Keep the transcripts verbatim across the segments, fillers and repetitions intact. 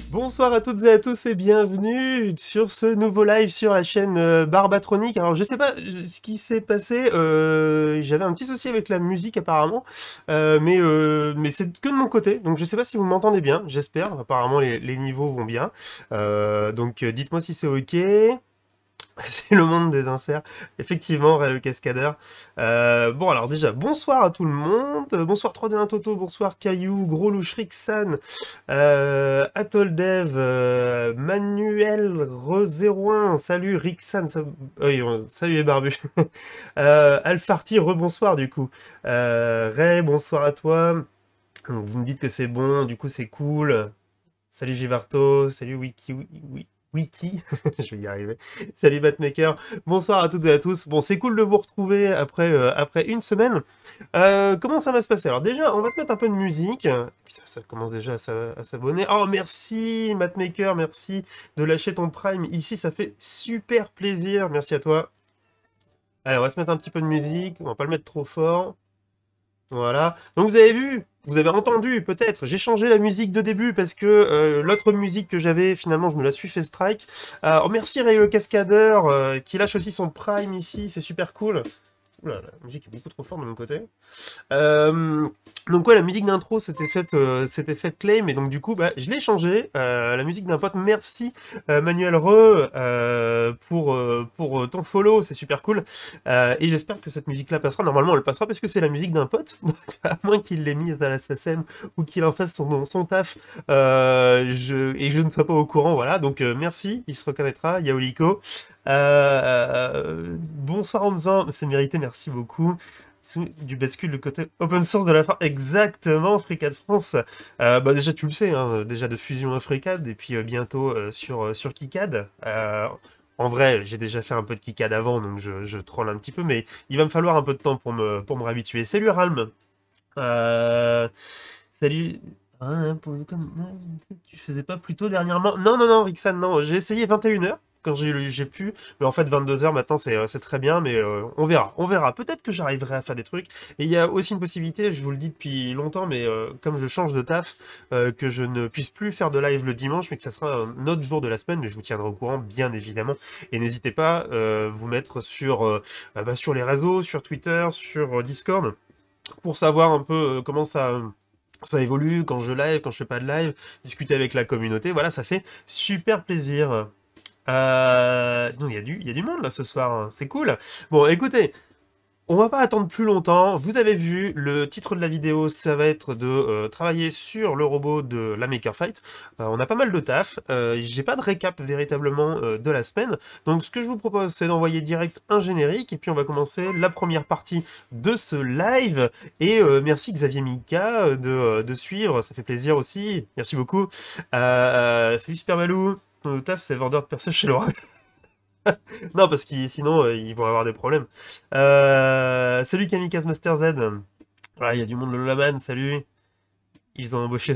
Bonsoir à toutes et à tous et bienvenue sur ce nouveau live sur la chaîne euh, Barbatronic. Alors je sais pas euh, ce qui s'est passé, euh, j'avais un petit souci avec la musique apparemment, euh, mais, euh, mais c'est que de mon côté, donc je sais pas si vous m'entendez bien, j'espère, apparemment les, les niveaux vont bien. Euh, donc euh, dites-moi si c'est ok. C'est le monde des inserts. Effectivement, Ray le cascadeur. Euh, bon, alors déjà, bonsoir à tout le monde. Euh, Bonsoir trois deux un Toto, bonsoir Caillou, Gros Louche, Rixan, euh, Atoldev, euh, Manuel Re zéro un, salut Rixan, ça- oui, on- salut les barbus. euh, Alfarti, rebonsoir du coup. Euh, Ray, bonsoir à toi. Vous me dites que c'est bon, du coup c'est cool. Salut Givarto, salut Wiki, Wiki, Wiki, je vais y arriver. Salut Batmaker, bonsoir à toutes et à tous. Bon, c'est cool de vous retrouver après, euh, après une semaine. Euh, comment ça va se passer? Alors déjà, on va se mettre un peu de musique. Et puis ça, ça commence déjà à s'a- à s'abonner. Oh, merci Matmaker, merci de lâcher ton Prime. Ici, ça fait super plaisir. Merci à toi. Allez, on va se mettre un petit peu de musique. On va pas le mettre trop fort. Voilà. Donc vous avez vu, vous avez entendu peut-être, j'ai changé la musique de début parce que euh, l'autre musique que j'avais, finalement, je me la suis fait strike. Euh, oh, merci Ray le Cascadeur euh, qui lâche aussi son Prime ici, c'est super cool. Oula, la musique est beaucoup trop forte de mon côté. Euh, donc ouais, la musique d'intro s'était faite, euh, s'était faite claim, et donc du coup, bah, je l'ai changé. Euh, la musique d'un pote. Merci euh, Manuel Re euh, pour euh, pour euh, ton follow, c'est super cool. Euh, et j'espère que cette musique-là passera. Normalement, elle passera parce que c'est la musique d'un pote. Donc, à moins qu'il l'ait mise à la S S M ou qu'il en fasse son son taf, euh, je, et je ne sois pas au courant. Voilà. Donc euh, merci, il se reconnaîtra. Yaoliko. Euh, bonsoir Omzan, c'est mérité, merci beaucoup. Du bascule, le côté open source de la fin. Exactement, FreeCAD France. Euh, bah déjà, tu le sais, hein, déjà de Fusion à FreeCAD, et puis euh, bientôt euh, sur, euh, sur KiCad. Euh, en vrai, j'ai déjà fait un peu de KiCad avant, donc je, je troll un petit peu, mais il va me falloir un peu de temps pour me, pour me réhabituer. Salut Ralm. Euh, salut. Hein, pour- comme- Tu faisais pas plus tôt dernièrement? Non, non, non, Rixan, non. J'ai essayé vingt et une heures quand j'ai j'ai pu, mais en fait vingt-deux heures maintenant c'est euh, c'est très bien, mais euh, on verra, on verra. Peut-être que j'arriverai à faire des trucs. Et il y a aussi une possibilité, je vous le dis depuis longtemps, mais euh, comme je change de taf, euh, que je ne puisse plus faire de live le dimanche, mais que ça sera un autre jour de la semaine, mais je vous tiendrai au courant, bien évidemment. Et n'hésitez pas euh, vous mettre sur, euh, ah bah, sur les réseaux, sur Twitter, sur euh, Discord, pour savoir un peu euh, comment ça ça évolue, quand je live, quand je fais pas de live, discuter avec la communauté, voilà, ça fait super plaisir. Euh... Non, il y a du, il y a du monde là ce soir, hein. C'est cool. Bon, écoutez, on va pas attendre plus longtemps. Vous avez vu, le titre de la vidéo, ça va être de euh, travailler sur le robot de la Maker Fight. Euh, on a pas mal de taf. Euh, j'ai pas de récap véritablement euh, de la semaine. Donc ce que je vous propose, c'est d'envoyer direct un générique. Et puis on va commencer la première partie de ce live. Et euh, merci Xavier Mika euh, de, euh, de suivre. Ça fait plaisir aussi. Merci beaucoup. Euh, euh, salut Super Malou. Ton taf, c'est vendeur de perso chez Laura. Non, parce qu'ils sinon euh, ils vont avoir des problèmes. Euh, salut Kamikaze Master Z. Voilà, il y a du monde, le Lolaman, salut. Ils ont embauché.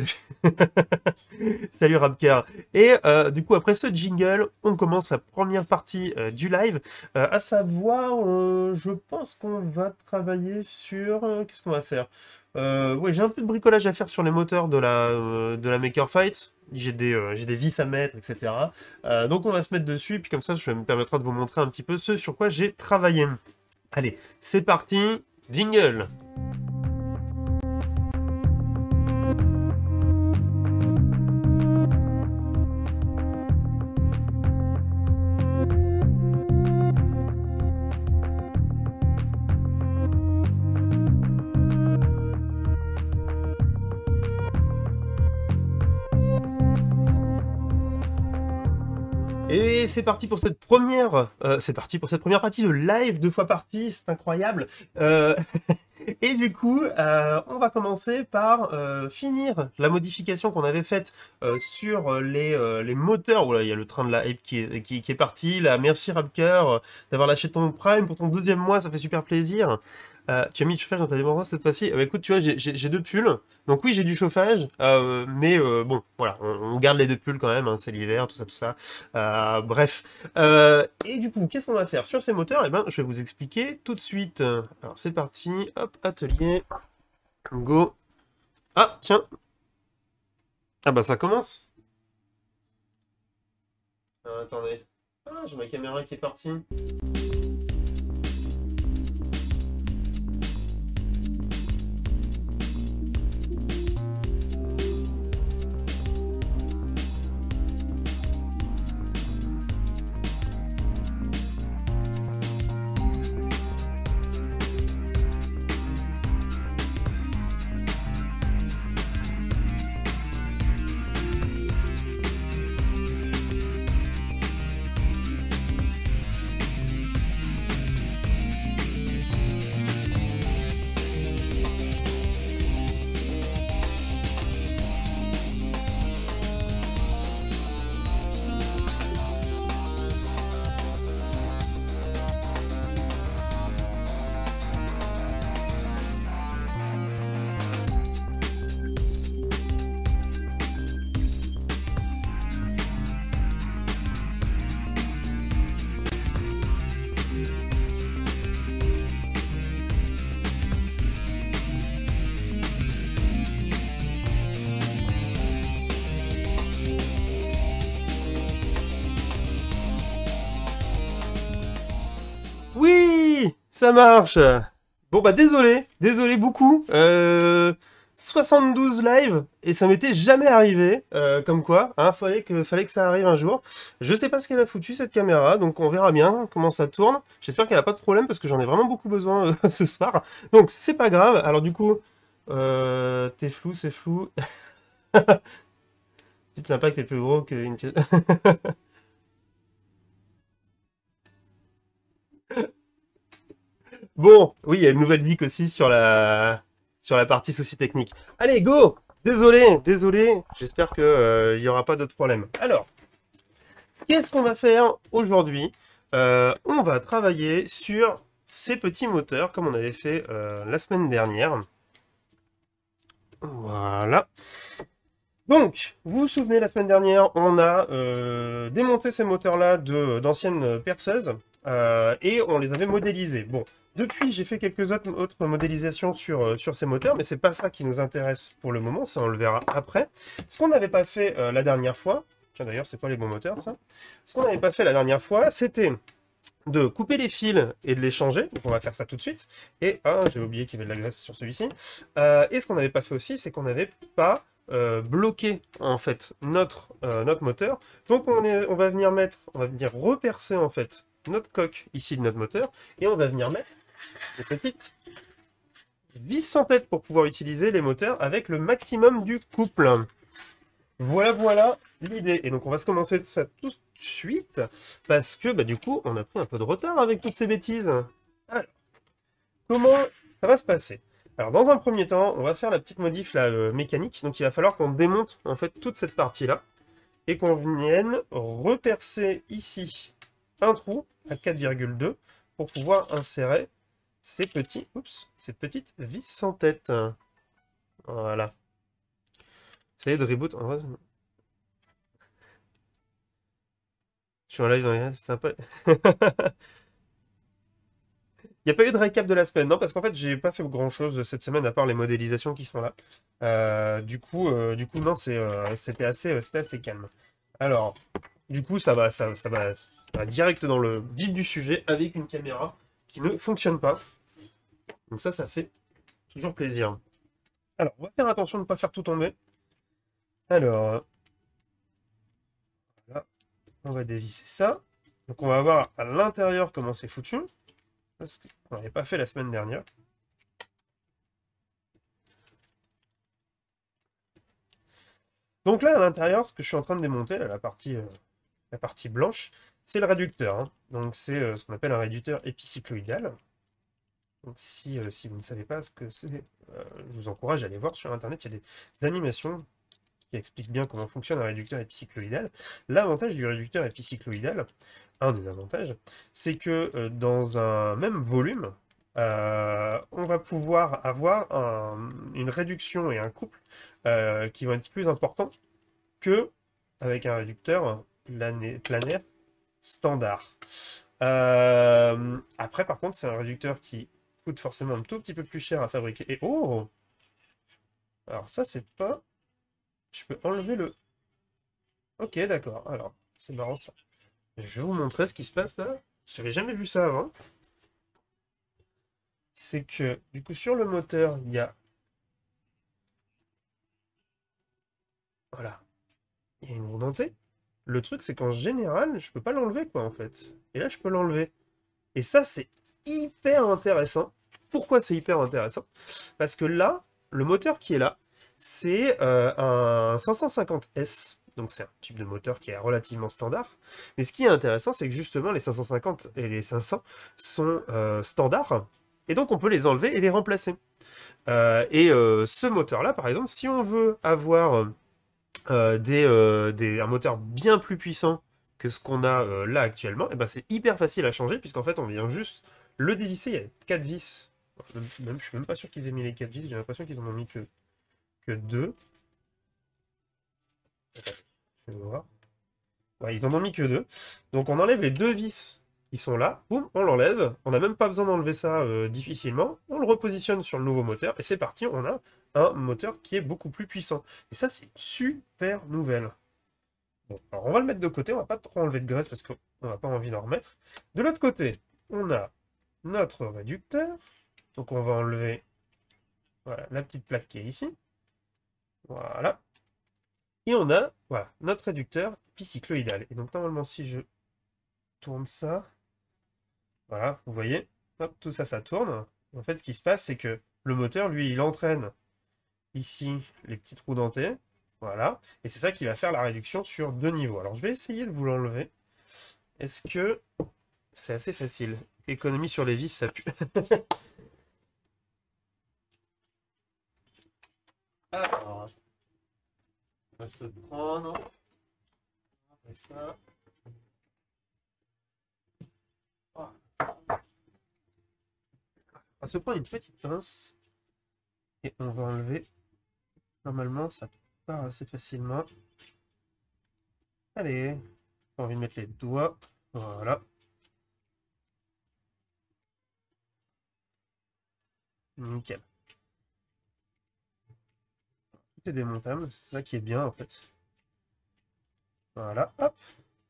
Salut Rapcar. Et euh, du coup, après ce jingle, on commence la première partie euh, du live. Euh, à savoir, euh, je pense qu'on va travailler sur. euh, Qu'est-ce qu'on va faire? Euh, ouais, j'ai un peu de bricolage à faire sur les moteurs de la, euh, de la Maker Fight. J'ai des, euh, j'ai des vis à mettre, et cetera. Euh, donc on va se mettre dessus, puis comme ça, ça me permettra de vous montrer un petit peu ce sur quoi j'ai travaillé. Allez, c'est parti, jingle. Et c'est parti pour cette première, euh, c'est parti pour cette première partie de live, deux fois partie, c'est incroyable. Euh, et du coup, euh, on va commencer par euh, finir la modification qu'on avait faite euh, sur les, euh, les moteurs. Voilà, il y a le train de la hype qui est, qui, qui est parti. Là, merci Rapker euh, d'avoir lâché ton Prime pour ton deuxième mois, ça fait super plaisir. Euh, tu as mis le chauffage dans ta dépendance cette fois-ci? Euh, bah, écoute, tu vois, j'ai j'ai- j'ai deux pulls. Donc oui, j'ai du chauffage, euh, mais euh, bon, voilà, on, on garde les deux pulls quand même, hein, c'est l'hiver, tout ça, tout ça. Euh, bref. Euh, et du coup, qu'est-ce qu'on va faire sur ces moteurs? Eh ben, je vais vous expliquer tout de suite. Alors c'est parti, hop, atelier, go. Ah, tiens. Ah bah ça commence. attendez. Ah, j'ai ma caméra qui est partie. Oui, ça marche. Bon bah désolé, désolé beaucoup. Euh, soixante-douze live et ça m'était jamais arrivé. Euh, comme quoi, hein, fallait que, fallait que ça arrive un jour. Je sais pas ce qu'elle a foutu cette caméra, donc on verra bien comment ça tourne. J'espère qu'elle a pas de problème parce que j'en ai vraiment beaucoup besoin euh, ce soir. Donc c'est pas grave. Alors du coup, euh, t'es flou, c'est flou. Dites l'impact est plus gros qu'une pièce. Bon, oui, il y a une nouvelle zik aussi sur la, sur la partie soucis techniques. Allez, go! Désolé, désolé. J'espère que, euh, il n'y aura pas d'autres problèmes. Alors, qu'est-ce qu'on va faire aujourd'hui? Euh, On va travailler sur ces petits moteurs, comme on avait fait euh, la semaine dernière. Voilà. Donc, vous vous souvenez, la semaine dernière, on a euh, démonté ces moteurs-là de- d'anciennes perceuses euh, et on les avait modélisés. Bon, depuis, j'ai fait quelques autres, autres modélisations sur, euh, sur ces moteurs, mais c'est pas ça qui nous intéresse pour le moment, ça on le verra après. Ce qu'on n'avait pas fait euh, la dernière fois, tiens d'ailleurs, c'est pas les bons moteurs ça, ce qu'on n'avait pas fait la dernière fois, c'était de couper les fils et de les changer. Donc on va faire ça tout de suite. Et, ah, j'ai oublié qu'il y avait de la graisse sur celui-ci. Euh, et ce qu'on n'avait pas fait aussi, c'est qu'on n'avait pas euh, bloqué en fait notre, euh, notre moteur. Donc on, est, on va venir mettre, on va venir repercer en fait notre coque ici de notre moteur. Et on va venir mettre des petites vis sans tête pour pouvoir utiliser les moteurs avec le maximum du couple. Voilà, voilà l'idée. Et donc on va se commencer ça tout de suite, parce que bah, du coup, on a pris un peu de retard avec toutes ces bêtises. Alors, comment ça va se passer? Alors dans un premier temps, on va faire la petite modif là, euh, mécanique. Donc il va falloir qu'on démonte en fait toute cette partie-là, et qu'on vienne repercer ici un trou à quatre virgule deux pour pouvoir insérer ces petits, oups, ces petites vis sans tête. Voilà. Essayez de reboot. En vrai, je suis en live dans les... C'est sympa. Il n'y a pas eu de récap de la semaine, non, parce qu'en fait, j'ai pas fait grand-chose cette semaine à part les modélisations qui sont là. Euh, du coup, euh, du coup, non, c'est, euh, c'était assez, euh, c'était assez calme. Alors, du coup, ça va, ça, ça va, ça va direct dans le vif du sujet avec une caméra qui ne fonctionne pas. Donc ça, ça fait toujours plaisir. Alors, on va faire attention de ne pas faire tout tomber. Alors, là, on va dévisser ça. Donc, on va voir à l'intérieur comment c'est foutu. Parce qu'on n'avait pas fait la semaine dernière. Donc là, à l'intérieur, ce que je suis en train de démonter, là, la, partie, euh, la partie blanche, c'est le réducteur. Hein. Donc c'est euh, ce qu'on appelle un réducteur épicycloïdal. Donc si, euh, si vous ne savez pas ce que c'est, euh, je vous encourage à aller voir sur Internet. Il y a des animations qui expliquent bien comment fonctionne un réducteur épicycloïdal. L'avantage du réducteur épicycloïdal, un des avantages, c'est que euh, dans un même volume, euh, on va pouvoir avoir un- une réduction et un couple euh, qui vont être plus importants que avec un réducteur plané- planaire standard. Euh, après, par contre, c'est un réducteur qui coûte forcément un tout petit peu plus cher à fabriquer. Et oh! Alors ça, c'est pas... Je peux enlever le... Ok, d'accord. Alors, c'est marrant ça. Je vais vous montrer ce qui se passe là. J'avais jamais vu ça avant. C'est que, du coup, sur le moteur, il y a... Voilà. Il y a une roue dentée. Le truc, c'est qu'en général, je peux pas l'enlever, quoi, en fait. Et là, je peux l'enlever. Et ça, c'est hyper intéressant. Pourquoi c'est hyper intéressant? Parce que là, le moteur qui est là, c'est euh, un cinq cent cinquante S. Donc c'est un type de moteur qui est relativement standard. Mais ce qui est intéressant, c'est que justement, les cinq cent cinquante et les cinq cents sont euh, standards. Et donc, on peut les enlever et les remplacer. Euh, et euh, ce moteur-là, par exemple, si on veut avoir euh, des, euh, des, un moteur bien plus puissant que ce qu'on a euh, là actuellement, et ben c'est hyper facile à changer, puisqu'en fait, on vient juste le dévisser. Il y a quatre vis. Même, même- je suis même pas sûr qu'ils aient mis les quatre vis, j'ai l'impression qu'ils en ont mis que, que deux. Attends, je vais voir. Ouais, ils en ont mis que deux. Donc on enlève les deux vis qui sont là, boum, on l'enlève. On n'a même pas besoin d'enlever ça euh, difficilement. On le repositionne sur le nouveau moteur et c'est parti, on a un moteur qui est beaucoup plus puissant. Et ça, c'est une super nouvelle. Bon, alors on va le mettre de côté, on va pas trop enlever de graisse parce qu'on n'a pas envie d'en remettre. De l'autre côté, on a notre réducteur. Donc on va enlever voilà, la petite plaque qui est ici. Voilà. Et on a voilà, notre réducteur bicycloïdal. Et donc normalement, si je tourne ça, voilà, vous voyez, hop, tout ça, ça tourne. En fait, ce qui se passe, c'est que le moteur, lui, il entraîne ici les petites roues dentées. Voilà. Et c'est ça qui va faire la réduction sur deux niveaux. Alors, je vais essayer de vous l'enlever. Est-ce que c'est assez facile? Économie sur les vis, ça pue. Alors, on va se prendre. On fait ça. On va se prendre une petite pince. Et on va enlever. Normalement, ça part assez facilement. Allez. J'ai envie de mettre les doigts. Voilà. Nickel. Tout est démontable. C'est ça qui est bien, en fait. Voilà. Hop.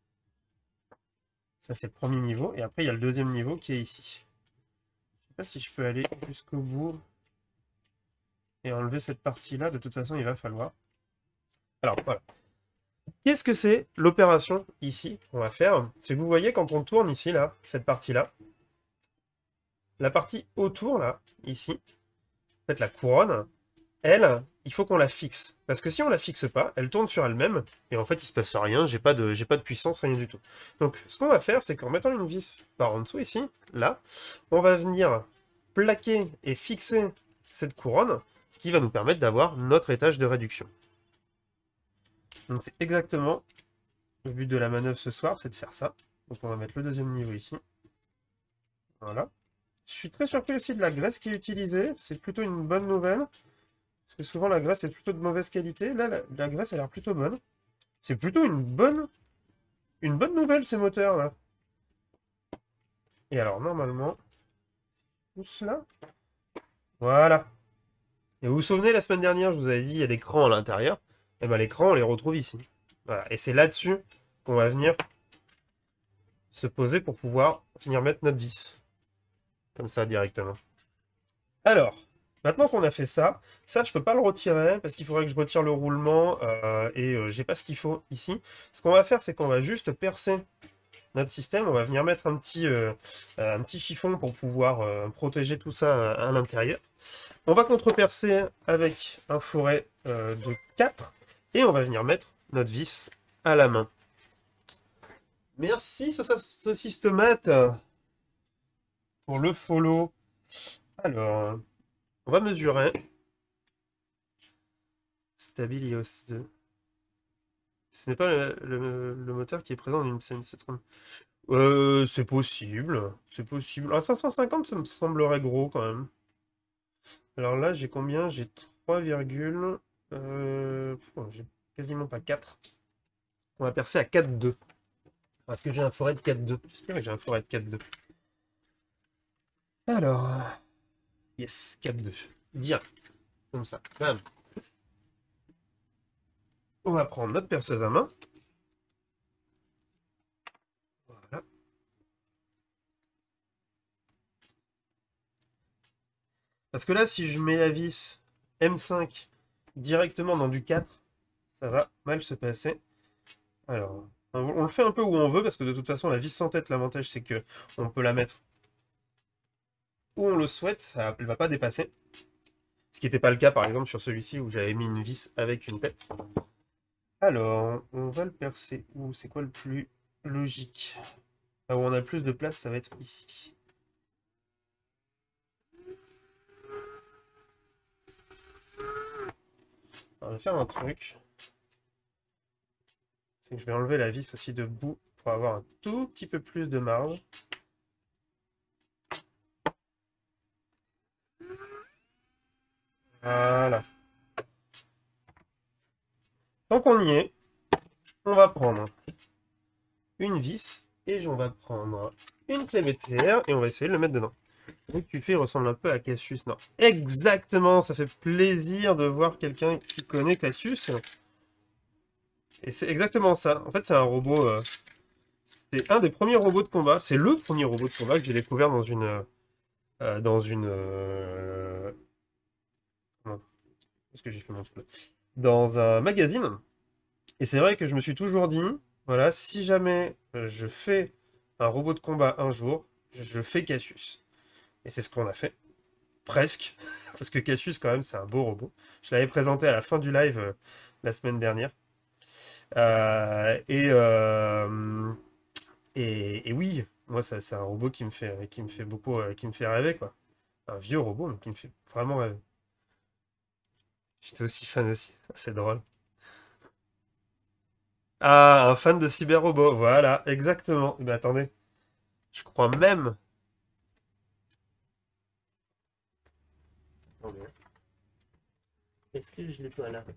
Ça, c'est le premier niveau. Et après, il y a le deuxième niveau qui est ici. Je sais pas si je peux aller jusqu'au bout et enlever cette partie-là. De toute façon, il va falloir. Alors, voilà. Qu'est-ce que c'est l'opération ici qu'on va faire? C'est que vous voyez, quand on tourne ici, là, cette partie-là, la partie autour, là, ici, en fait, la couronne, elle, il faut qu'on la fixe. Parce que si on la fixe pas, elle tourne sur elle-même, et en fait, il se passe rien, j'ai pas de, j'ai pas de puissance, rien du tout. Donc, ce qu'on va faire, c'est qu'en mettant une vis par en dessous, ici, là, on va venir plaquer et fixer cette couronne, ce qui va nous permettre d'avoir notre étage de réduction. Donc, c'est exactement le but de la manœuvre ce soir, c'est de faire ça. Donc, on va mettre le deuxième niveau ici. Voilà. Je suis très surpris aussi de la graisse qui est utilisée, c'est plutôt une bonne nouvelle. Parce que souvent la graisse est plutôt de mauvaise qualité. Là, la, la graisse a l'air plutôt bonne. C'est plutôt une bonne, une bonne nouvelle, ces moteurs-là. Et alors, normalement, pousse là. Voilà. Et vous vous souvenez, la semaine dernière, je vous avais dit, il y a des crans à l'intérieur. Et bien, les crans, on les retrouve ici. Voilà. Et c'est là-dessus qu'on va venir se poser pour pouvoir venir mettre notre vis. Comme ça, directement. Alors, maintenant qu'on a fait ça, ça, je peux pas le retirer parce qu'il faudrait que je retire le roulement euh, et euh, j'ai pas ce qu'il faut ici. Ce qu'on va faire, c'est qu'on va juste percer notre système. On va venir mettre un petit, euh, un petit chiffon pour pouvoir euh, protéger tout ça à, à l'intérieur. On va contre-percer avec un foret euh, de quatre et on va venir mettre notre vis à la main. Merci, saucisse tomate, pour le follow. Alors, on va mesurer. Stabilios deux. Ce n'est pas le, le- le moteur qui est présent dans une C N C trente. Euh, c'est possible. C'est possible. Un cinq cent cinquante, ça me semblerait gros quand même. Alors là, j'ai combien? J'ai trois, euh, oh, j'ai quasiment pas quatre. On va percer à quatre virgule deux. Parce que j'ai un forêt de quatre virgule deux. J'espère que j'ai un forêt de quatre virgule deux. Alors. Yes, quatre virgule deux. Direct. Comme ça. Bam. On va prendre notre perceuse à main. Parce que là, si je mets la vis M cinq directement dans du quatre, ça va mal se passer. Alors, on, on le fait un peu où on veut, parce que de toute façon, la vis sans tête, l'avantage, c'est que on peut la mettre où on le souhaite, ça, elle ne va pas dépasser. Ce qui n'était pas le cas, par exemple, sur celui-ci, où j'avais mis une vis avec une tête. Alors, on va le percer où? C'est quoi le plus logique? Là où on a le plus de place, ça va être ici. Alors, je vais faire un truc. C'est que je vais enlever la vis aussi de bout pour avoir un tout petit peu plus de marge. Voilà. Tant qu'on y est, on va prendre une vis et on va prendre une clé V T R et on va essayer de le mettre dedans. Donc tu fais, il ressemble un peu à Cassius. Non, exactement, ça fait plaisir de voir quelqu'un qui connaît Cassius. Et c'est exactement ça. En fait, c'est un robot... Euh, c'est un des premiers robots de combat. C'est le premier robot de combat que j'ai découvert dans une... Euh, dans une... Euh... Comment est-ce que j'ai fait mon truc? Dans un magazine. Et c'est vrai que je me suis toujours dit, voilà, si jamais euh, je fais un robot de combat un jour, je fais Cassius. Et c'est ce qu'on a fait. Presque. Parce que Cassius, quand même, c'est un beau robot. Je l'avais présenté à la fin du live euh, la semaine dernière. Euh, et, euh, et, et oui, moi, ça, c'est un robot qui me fait, qui me fait beaucoup, euh, qui me fait rêver, quoi. Un vieux robot, mais qui me fait vraiment rêver. J'étais aussi fan aussi. C'est drôle. Ah, un fan de Cyber Robot, voilà, exactement. Mais attendez, je crois même. Attendez. Est-ce que je l'ai pas là?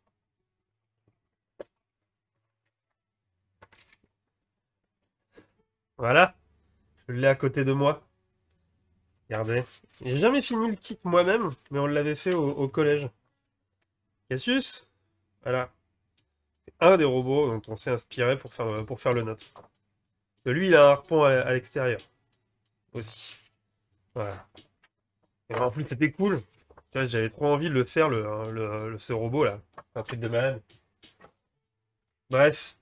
Voilà, je l'ai à côté de moi. Regardez. J'ai jamais fini le kit moi-même, mais on l'avait fait au, au collège. Cassius, voilà. C'est un des robots dont on s'est inspiré pour faire, pour faire le nôtre. Lui, il a un harpon à, à l'extérieur aussi. Voilà. Et en plus, c'était cool. Tu vois, j'avais trop envie de le faire, le, le- le- ce robot là. Un truc de malade. Bref.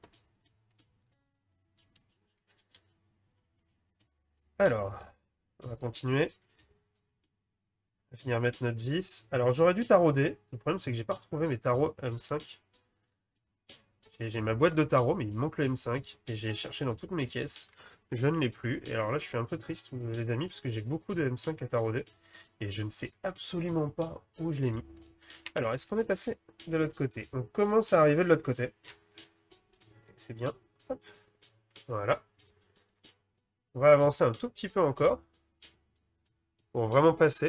Alors, on va continuer. On va finir mettre notre vis. Alors, j'aurais dû tarauder. Le problème, c'est que j'ai pas retrouvé mes tarots M cinq. J'ai j'ai ma boîte de tarot, mais il me manque le M cinq. Et j'ai cherché dans toutes mes caisses. Je ne l'ai plus. Et alors là, je suis un peu triste, les amis, parce que j'ai beaucoup de M cinq à tarauder. Et je ne sais absolument pas où je l'ai mis. Alors, est-ce qu'on est passé de l'autre côté? On commence à arriver de l'autre côté. C'est bien. Hop. Voilà. On va avancer un tout petit peu encore. Pour vraiment passer.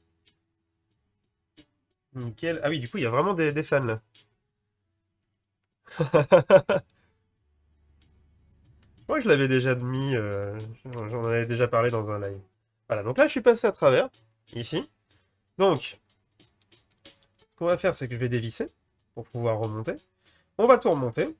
Nickel. Ah oui, du coup, il y a vraiment des, des fans, là. Je crois que je l'avais déjà mis, euh, j'en avais déjà parlé dans un live. Voilà, donc là, je suis passé à travers, ici. Donc, ce qu'on va faire, c'est que je vais dévisser pour pouvoir remonter. On va tout remonter.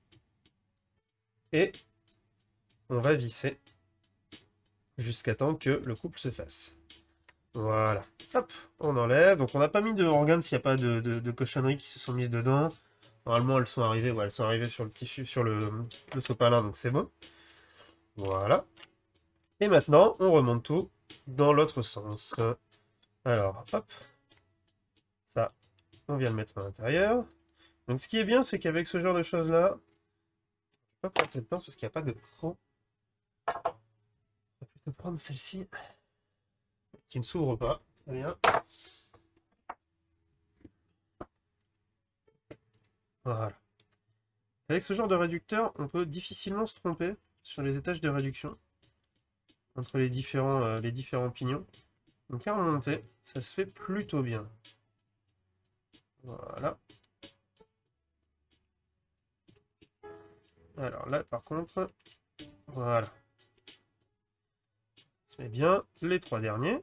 Et on va visser jusqu'à temps que le couple se fasse. Voilà. Hop, on enlève. Donc, on n'a pas mis de organes s'il n'y a pas de, de, de cochonneries qui se sont mises dedans. Normalement, elles sont arrivées, ouais, elles sont arrivées sur le tissu, sur le, le sopalin, donc c'est bon. Voilà. Et maintenant, on remonte tout dans l'autre sens. Alors, hop. Ça, on vient le mettre à l'intérieur. Donc ce qui est bien, c'est qu'avec ce genre de choses-là, je vais pas prendre cette pince parce qu'il n'y a pas de croc. On va plutôt prendre celle-ci, qui ne s'ouvre pas. Très bien. Voilà. Avec ce genre de réducteur, on peut difficilement se tromper sur les étages de réduction entre les différents, euh, les différents pignons. Donc à remonter, ça se fait plutôt bien. Voilà. Alors là, par contre, voilà. Ça se met bien les trois derniers.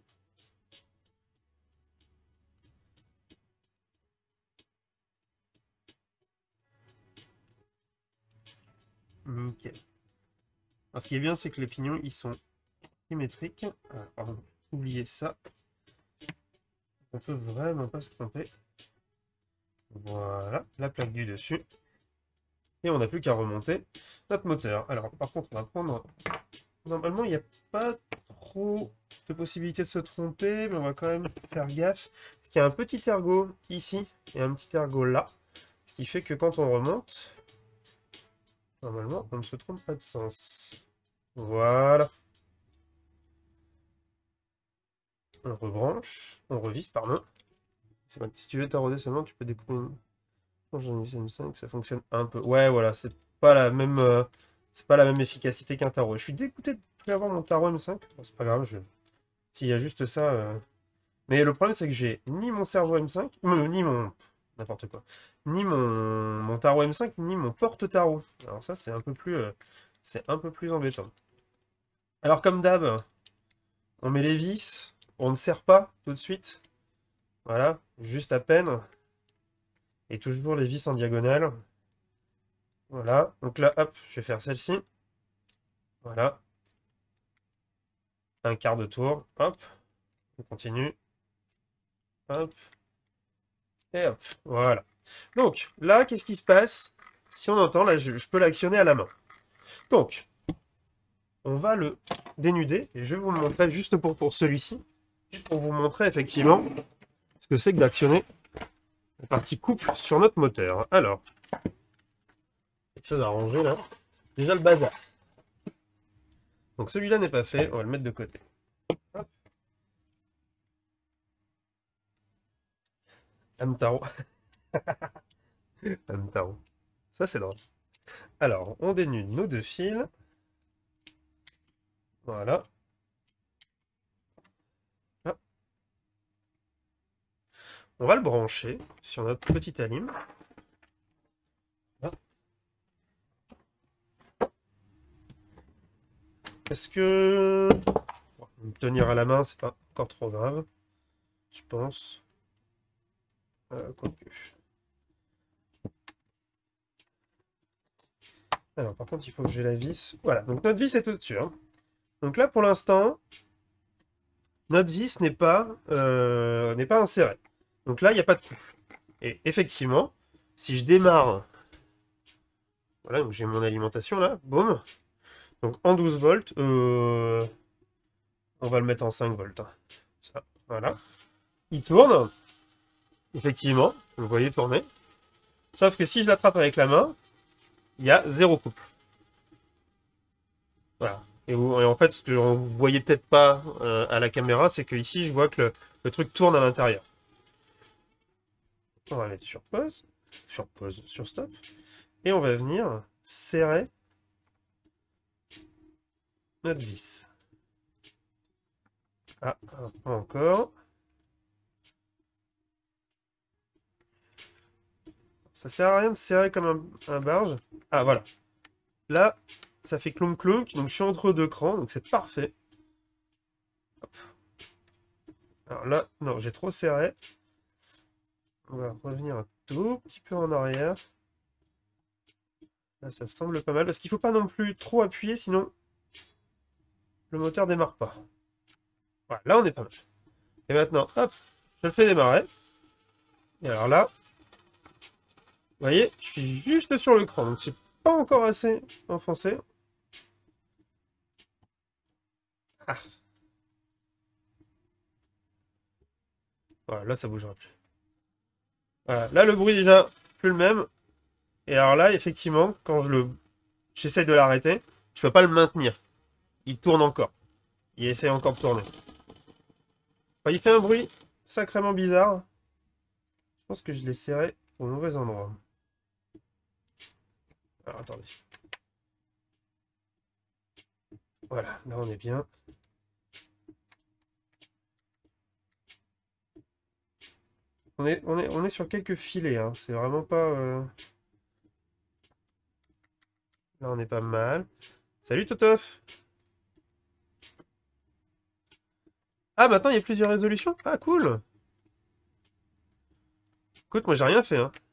Nickel. Alors, ce qui est bien, c'est que les pignons, ils sont symétriques. Ah, pardon, oubliez ça. on peut vraiment pas se tromper. Voilà, la plaque du dessus. Et on n'a plus qu'à remonter notre moteur. Alors, par contre, on va prendre... Normalement, il n'y a pas trop de possibilités de se tromper, mais on va quand même faire gaffe. Parce qu'il y a un petit ergot ici et un petit ergot là. Ce qui fait que quand on remonte, normalement, on ne se trompe pas de sens. Voilà. On rebranche, on revisse, pardon. Si tu veux t'arroser seulement, tu peux découper une... J'ai une vis M cinq, ça fonctionne un peu. Ouais, voilà, c'est pas la même, euh, c'est pas la même efficacité qu'un tarot. Je suis dégoûté de ne plus avoir mon tarot M cinq. Bon, c'est pas grave, je... s'il y a juste ça. Euh... Mais le problème, c'est que j'ai ni mon cerveau M cinq, euh, ni mon n'importe quoi, ni mon... mon tarot M cinq, ni mon porte-tarot. Alors ça, c'est un peu plus, euh... c'est un peu plus embêtant. Alors comme d'hab, on met les vis, on ne serre pas tout de suite. Voilà, juste à peine. Et toujours les vis en diagonale. Voilà. Donc là, hop, je vais faire celle-ci. Voilà. Un quart de tour. Hop. On continue. Hop. Et hop. Voilà. Donc, là, qu'est-ce qui se passe? Si on entend, là, je, je peux l'actionner à la main. Donc, on va le dénuder. Et je vais vous le montrer juste pour, pour celui-ci. Juste pour vous montrer, effectivement, ce que c'est que d'actionner la partie couple sur notre moteur. Alors, quelque chose à ranger là. Déjà le bazar. Donc celui-là n'est pas fait, on va le mettre de côté. Hop. Amtaro. Amtaro. Ça c'est drôle. Alors, on dénude nos deux fils. Voilà. Hop. On va le brancher sur notre petite alim. Est-ce que... Bon, me tenir à la main, c'est pas encore trop grave. Je pense. Euh, quoique. Alors, par contre, il faut que j'ai la vis. Voilà, donc notre vis est au-dessus. Hein. Donc là, pour l'instant, notre vis n'est pas, euh, n'est pas insérée. Donc là, il n'y a pas de couple. Et effectivement, si je démarre... Voilà, donc j'ai mon alimentation là. Boum. Donc en douze volts, euh, on va le mettre en cinq volts. Hein. Ça, voilà. Il tourne. Effectivement, vous le voyez tourner. Sauf que si je l'attrape avec la main, il y a zéro couple. Voilà. Et, vous, et en fait, ce que vous voyez peut-être pas euh, à la caméra, c'est que ici, je vois que le, le truc tourne à l'intérieur. On va mettre sur pause, sur pause, sur stop, et on va venir serrer notre vis. Ah, pas encore. Ça sert à rien de serrer comme un, un barge. Ah, voilà. Là, ça fait clonk clonk, donc je suis entre deux crans, donc c'est parfait. Hop. Alors là, non, j'ai trop serré. On va revenir un tout petit peu en arrière. Là, ça semble pas mal, parce qu'il ne faut pas non plus trop appuyer, sinon le moteur démarre pas. Voilà, là on est pas mal. Et maintenant, hop, je le fais démarrer. Et alors là, vous voyez, je suis juste sur le cran, donc c'est pas encore assez enfoncé. Ah. Voilà, là ça bougera plus. Voilà, là le bruit déjà plus le même. Et alors là, effectivement, quand je le, j'essaie de l'arrêter, je peux pas le maintenir. Il tourne encore. Il essaie encore de tourner. Enfin, il fait un bruit sacrément bizarre. Je pense que je l'ai serré au mauvais endroit. Alors attendez. Voilà, là on est bien. On est, on est, on est sur quelques filets, hein. C'est vraiment pas... Euh... Là on est pas mal. Salut Totof! Ah, maintenant il y a plusieurs résolutions? Ah, cool! Écoute, moi j'ai rien fait, hein.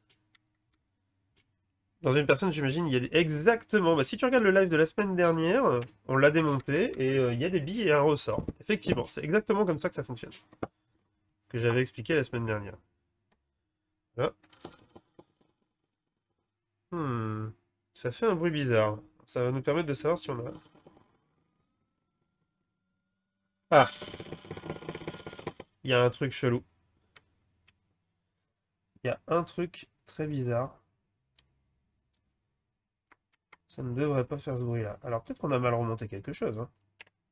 Dans une personne, j'imagine, il y a des... exactement... Bah, si tu regardes le live de la semaine dernière, on l'a démonté, et euh, il y a des billes et un ressort. Effectivement, c'est exactement comme ça que ça fonctionne. que j'avais expliqué la semaine dernière. Là. Hmm. Ça fait un bruit bizarre. Ça va nous permettre de savoir si on a... Ah, il y a un truc chelou. Il y a un truc très bizarre. Ça ne devrait pas faire ce bruit-là. Alors peut-être qu'on a mal remonté quelque chose, hein.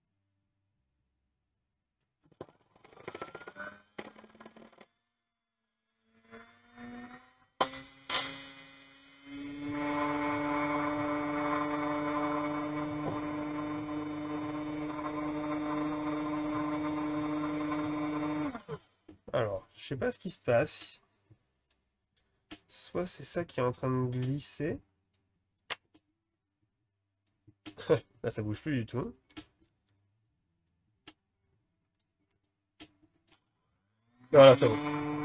Alors, je sais pas ce qui se passe. Soit c'est ça qui est en train de glisser. Là, ça bouge plus du tout. Voilà, c'est bon.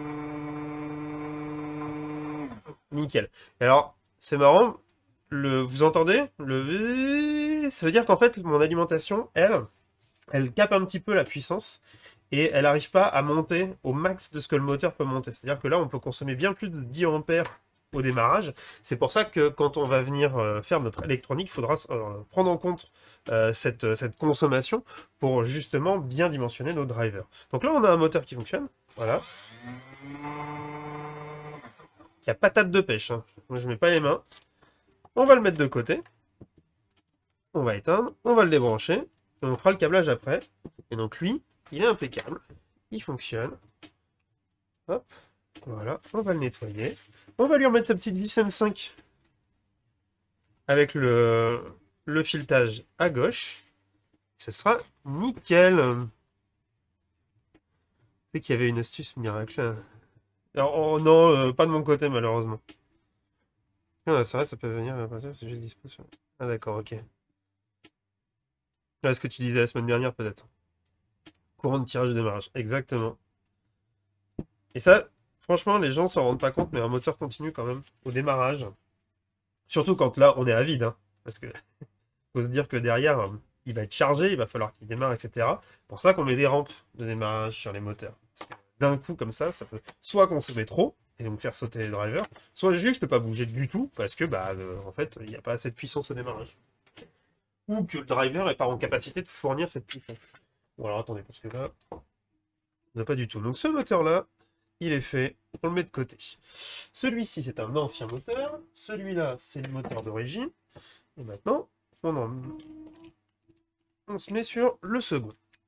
Nickel. Alors, c'est marrant. Le, vous entendez? Le... Ça veut dire qu'en fait, mon alimentation, elle, elle capte un petit peu la puissance. Et elle n'arrive pas à monter au max de ce que le moteur peut monter. C'est-à-dire que là, on peut consommer bien plus de dix ampères au démarrage. C'est pour ça que quand on va venir euh, faire notre électronique, il faudra euh, prendre en compte euh, cette, cette consommation pour justement bien dimensionner nos drivers. Donc là, on a un moteur qui fonctionne. Voilà. Qui a patate de pêche, hein. Moi, je mets pas les mains. On va le mettre de côté. On va éteindre. On va le débrancher. Et on fera le câblage après. Et donc lui, il est impeccable. Il fonctionne. Hop. Voilà. On va le nettoyer. On va lui remettre sa petite vis M cinq. Avec le, le filetage à gauche. Ce sera nickel. C'est qu'il y avait une astuce miracle. Alors, oh, non, euh, pas de mon côté, malheureusement. Ah, c'est vrai, ça peut venir à partir si j'ai disposition. Ah, d'accord, ok. Là, ce que tu disais la semaine dernière, peut-être. Courant de tirage de démarrage. Exactement. Et ça, franchement, les gens s'en rendent pas compte, mais un moteur continu quand même au démarrage. Surtout quand là, on est à vide. Hein, parce que faut se dire que derrière, euh, il va être chargé, il va falloir qu'il démarre, et cetera. C'est pour ça qu'on met des rampes de démarrage sur les moteurs. Parce que d'un coup, comme ça, ça peut soit consommer trop, et donc faire sauter les drivers, soit juste ne pas bouger du tout, parce que, bah, euh, en fait, il n'y a pas assez de puissance au démarrage. Ou que le driver n'est pas en capacité de fournir cette puissance. Bon, alors attendez, parce que là, on n'a pas du tout. Donc ce moteur-là, il est fait, on le met de côté. Celui-ci, c'est un ancien moteur. Celui-là, c'est le moteur d'origine. Et maintenant, on, en... on se met sur le second.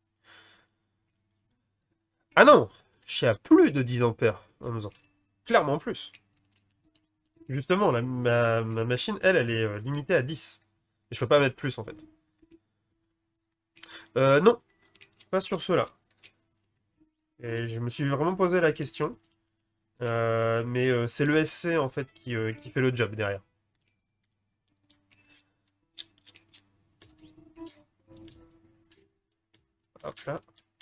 Ah non, je suis à plus de dix ampères en faisant. Clairement plus. Justement, la, ma, ma machine, elle, elle est euh, limitée à dix. Et je peux pas mettre plus, en fait. Euh, non, pas sur ceux-là. Et je me suis vraiment posé la question. Euh, mais euh, c'est le S C, en fait, qui, euh, qui fait le job derrière. Hop là.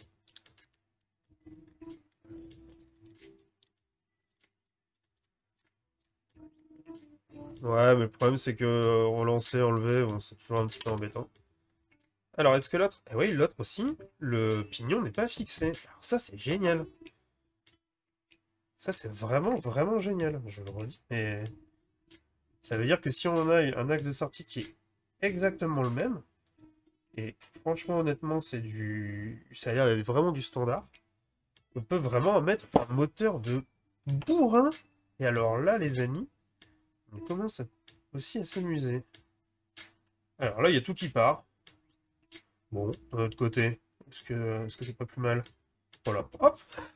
Ouais, mais le problème, c'est que euh, relancer, enlever, bon, c'est toujours un petit peu embêtant. Alors, est-ce que l'autre... Eh oui, l'autre aussi, le pignon n'est pas fixé. Alors ça, c'est génial. Ça, c'est vraiment, vraiment génial. Je le redis. Et ça veut dire que si on a un axe de sortie qui est exactement le même, et franchement, honnêtement, c'est du... ça a l'air d'être vraiment du standard, on peut vraiment mettre un moteur de bourrin. Et alors là, les amis, on commence à... aussi à s'amuser. Alors là, il y a tout qui part. Bon, de l'autre côté, est-ce que est-ce que c'est pas plus mal? Voilà, hop.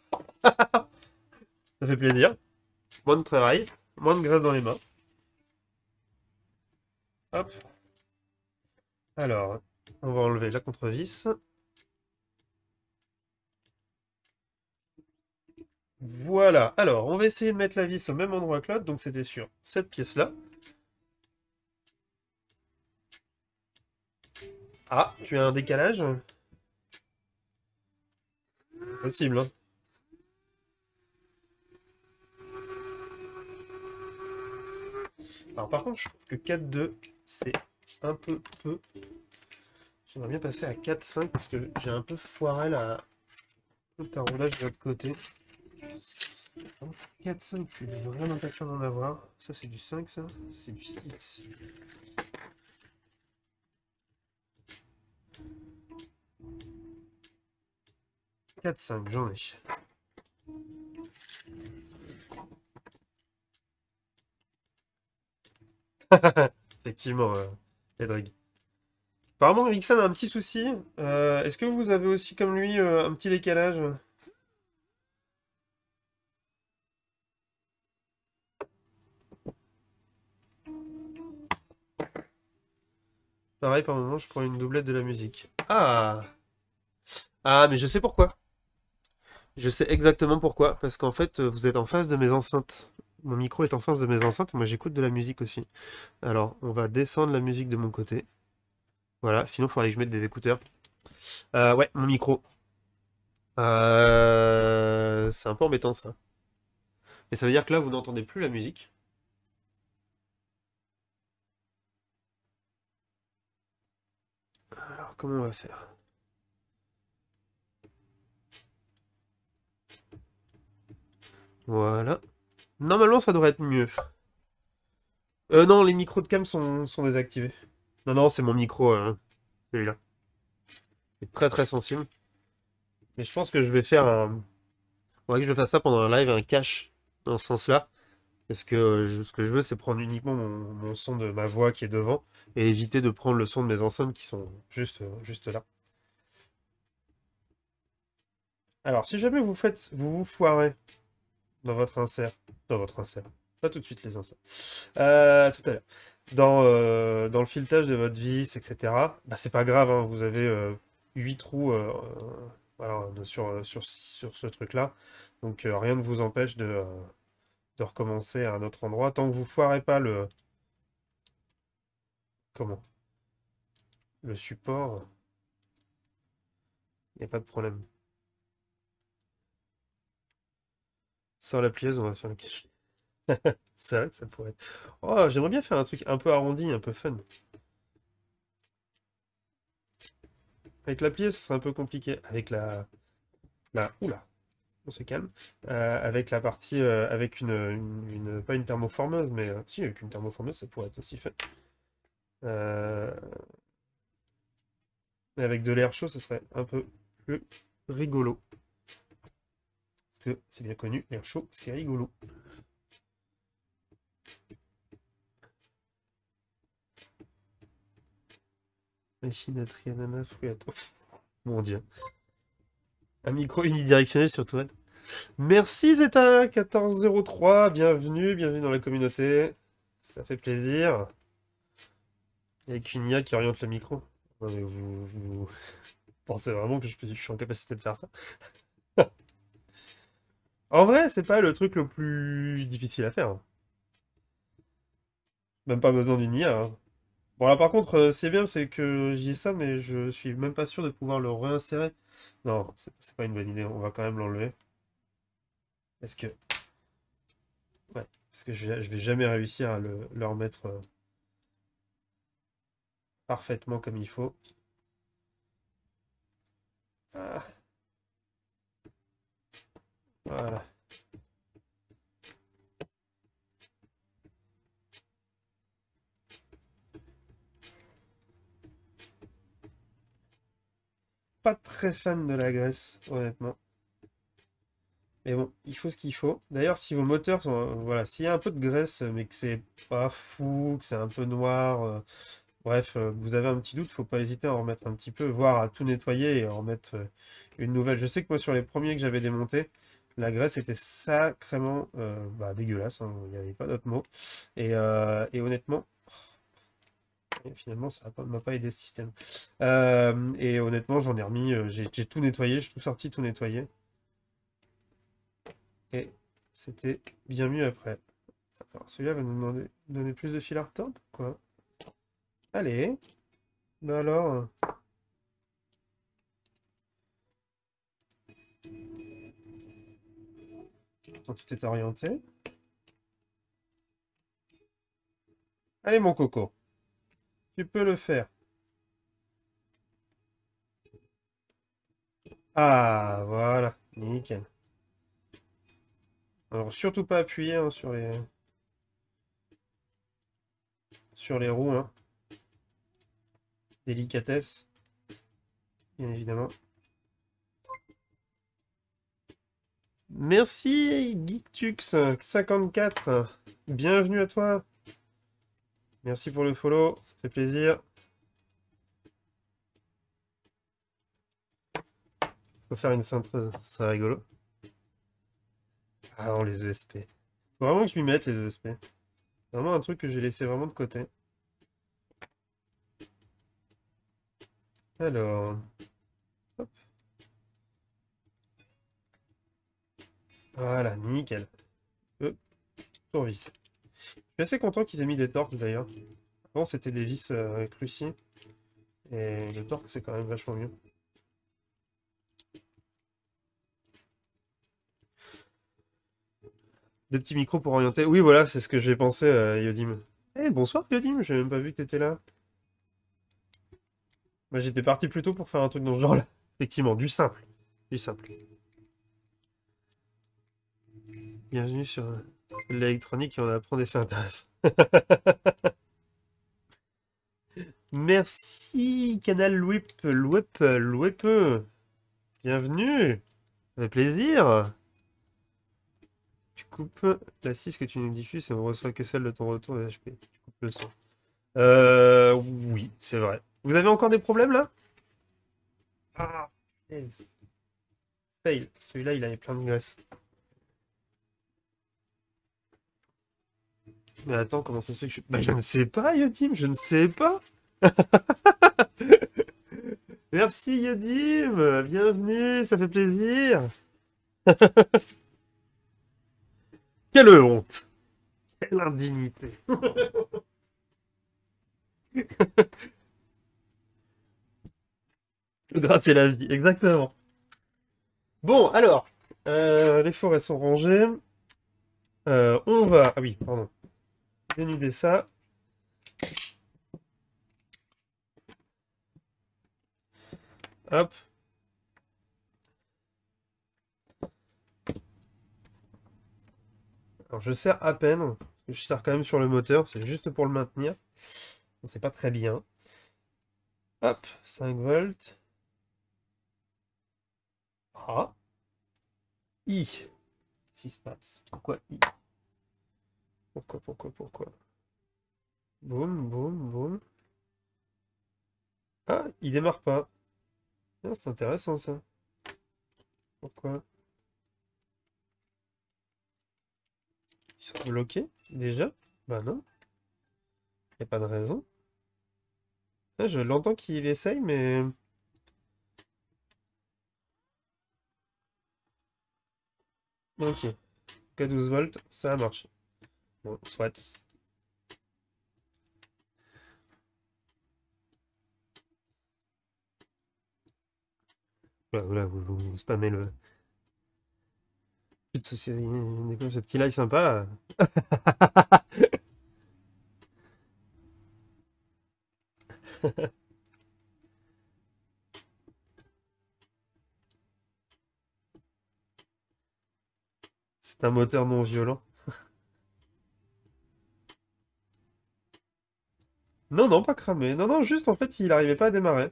Ça fait plaisir. Moins de travail, moins de graisse dans les mains. Hop. Alors, on va enlever la contre-vis. Voilà. Alors, on va essayer de mettre la vis au même endroit que l'autre. Donc, c'était sur cette pièce-là. Ah, tu as un décalage? Possible, hein. Alors, par contre, je trouve que quatre deux, c'est un peu peu. J'aimerais bien passer à quatre cinq parce que j'ai un peu foiré la... Tout un roulage de l'autre côté. quatre cinq, je suis vraiment pas sûr d'en avoir. Ça, c'est du cinq, ça. Ça, c'est du six. quatre cinq, j'en ai. Effectivement, euh, Edrig. Apparemment, Vixen a un petit souci. Euh, Est-ce que vous avez aussi, comme lui, euh, un petit décalage? Pareil, par moment, je prends une doublette de la musique. Ah! Ah, mais je sais pourquoi. Je sais exactement pourquoi. Parce qu'en fait, euh, vous êtes en face de mes enceintes. Mon micro est en face de mes enceintes et moi j'écoute de la musique aussi. Alors, on va descendre la musique de mon côté. Voilà, sinon il faudrait que je mette des écouteurs. Euh, ouais, mon micro. Euh, C'est un peu embêtant ça. Et ça veut dire que là, vous n'entendez plus la musique. Alors, comment on va faire? Voilà. Normalement, ça devrait être mieux. Euh, non, les micros de cam sont, sont désactivés. Non, non, c'est mon micro, euh, celui-là. C'est très très sensible. Mais je pense que je vais faire un... Faudrait que je fasse ça pendant un live, un cache, dans ce sens-là. Parce que euh, je- ce que je veux, c'est prendre uniquement mon, mon son de ma voix qui est devant et éviter de prendre le son de mes enceintes qui sont juste, euh, juste là. Alors, si jamais vous faites, vous vous foirez dans votre insert, dans votre insert, pas tout de suite les inserts, euh, tout à l'heure, dans, euh, dans le filetage de votre vis, et cetera, bah, c'est pas grave, hein, vous avez euh, huit trous euh, euh, voilà, de- sur, euh, sur, sur ce truc-là, donc euh, rien ne vous empêche de, euh, de recommencer à un autre endroit, tant que vous foirez pas le, comment, le support, il n'y a pas de problème. Sans la plieuse, on va faire le cache. C'est vrai que ça pourrait être... Oh, j'aimerais bien faire un truc un peu arrondi, un peu fun. Avec la pliée, ce serait un peu compliqué. Avec la... la... Oula, on se calme. Euh, avec la partie... euh, avec une, une, une- Pas une thermoformeuse, mais... euh, si, avec une thermoformeuse, ça pourrait être aussi fun. Euh, Mais avec de l'air chaud, ce serait un peu plus rigolo. Parce que c'est bien connu, l'air chaud, c'est rigolo. Machine à trier ananas, fruits à toi. Mon dieu. Un micro unidirectionnel sur toi. Merci Zeta quatorze zéro trois, bienvenue, bienvenue dans la communauté. Ça fait plaisir. Avec une I A qui oriente le micro. Non, mais vous, vous pensez vraiment que je, peux- je suis en capacité de faire ça? En vrai, c'est pas le truc le plus difficile à faire, hein. Même pas besoin d'une I A, hein. Bon là par contre, euh, c'est bien, c'est que j'y ai ça, mais je suis même pas sûr de pouvoir le réinsérer. Non, c'est c'est pas une bonne idée, on va quand même l'enlever. Est-ce que... Ouais, parce que je vais, je vais jamais réussir à le, le remettre euh, parfaitement comme il faut. Ah, voilà. Pas très fan de la graisse, honnêtement. Mais bon, il faut ce qu'il faut. D'ailleurs, si vos moteurs sont... euh, Voilà, s'il y a un peu de graisse, euh, mais que c'est pas fou, que c'est un peu noir, euh, bref, euh, vous avez un petit doute, faut pas hésiter à en remettre un petit peu, voire à tout nettoyer et en remettre euh, une nouvelle. Je sais que moi, sur les premiers que j'avais démontés, la graisse était sacrément euh, bah, dégueulasse, hein, il n'y avait pas d'autre mot. Et, euh, et honnêtement, et finalement, ça ne m'a pas aidé ce système. Euh, et honnêtement, j'en ai remis, euh, j'ai j'ai tout nettoyé, j'ai tout sorti, tout nettoyé. Et c'était bien mieux après. Alors, celui-là va nous demander donner plus de fil à retordre, quoi. Allez. Bah alors, quand tu t'es orienté. Allez, mon coco. Tu peux le faire. Ah, voilà. Nickel. Alors, surtout pas appuyer hein, sur les... sur les roues. Hein. Délicatesse. Bien évidemment. Merci Geektux cinquante-quatre. Bienvenue à toi. Merci pour le follow, ça fait plaisir. Faut faire une cintreuse, ça serait rigolo. Ah non, les E S P. Faut vraiment que je m'y mette, les E S P. C'est vraiment un truc que j'ai laissé vraiment de côté. Alors... Hop. Voilà, nickel. Euh, tournevis. Je suis assez content qu'ils aient mis des torques d'ailleurs. Avant c'était des vis euh, cruciées. Et le torque c'est quand même vachement mieux. Deux petits micros pour orienter. Oui voilà, c'est ce que j'ai pensé euh, Yodim. Eh bonsoir Yodim, j'ai même pas vu que t'étais là. Moi j'étais parti plutôt pour faire un truc dans ce genre là. Effectivement, du simple. Du simple. Bienvenue sur l'électronique et on apprend des faits intéressants. Merci, Canal Louip, Louip, Louip. Bienvenue. Ça fait plaisir. Tu coupes la six que tu nous diffuses et on reçoit que celle de ton retour de H P. Tu coupes le son. Euh, oui, c'est vrai. Vous avez encore des problèmes là? Ah, yes. Fail. Celui-là, il avait plein de glace. Mais attends, comment ça se fait que je... Bah, je ne sais pas, Yodim, je ne sais pas. Merci, Yodim. Bienvenue, ça fait plaisir. Quelle honte. Quelle indignité. C'est la vie, exactement. Bon, alors, euh, les forêts sont rangées. Euh, on va... Ah oui, pardon. Dénuder ça. Hop. Alors je sers à peine. Je sers quand même sur le moteur. C'est juste pour le maintenir. C'est pas très bien. Hop, cinq volts. Ah. I. Qu'est-ce qui se passe? Pourquoi I? Pourquoi, pourquoi, pourquoi? Boum, boum, boum. Ah, il démarre pas. Ah, c'est intéressant ça. Pourquoi? Ils sont bloqués déjà? Bah non. Il n'y a pas de raison. Ah, je l'entends qu'il essaye, mais... Ok. Qu'à douze volts, ça a marché. Bon, soit. Voilà, voilà, vous, vous, vous spammez le... Plus de soucis, ce petit live sympa. C'est un moteur non violent. Non, non, pas cramé. Non, non, juste en fait, il n'arrivait pas à démarrer.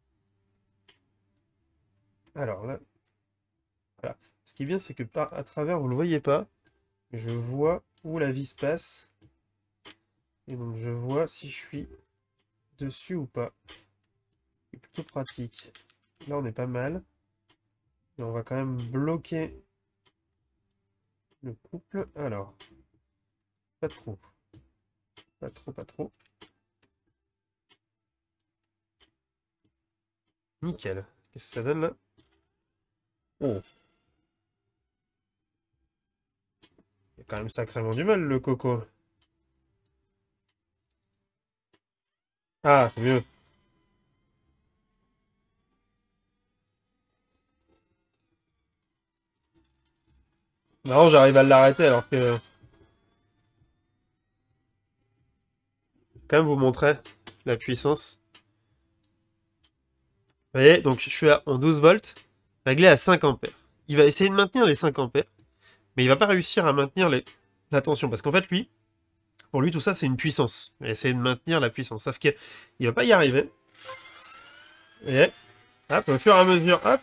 Alors là, voilà. Ce qui est bien, c'est que par à travers, vous ne le voyez pas. Je vois où la vis passe. Et donc, je vois si je suis dessus ou pas. C'est plutôt pratique. Là, on est pas mal. Mais on va quand même bloquer le couple. Alors, pas trop. Pas trop, pas trop. Nickel. Qu'est-ce que ça donne là? Oh. Il y a quand même sacrément du mal le coco. Ah, c'est mieux. Non, j'arrive à l'arrêter alors que... Quand même vous montrer la puissance. Vous voyez, donc je suis à, en douze volts, réglé à cinq ampères. il va essayer de maintenir les cinq ampères, mais il va pas réussir à maintenir les... la tension, parce qu'en fait, lui, pour lui, tout ça, c'est une puissance. Il va essayer de maintenir la puissance, sauf qu'il il va pas y arriver. Et hop, au fur et à mesure, hop,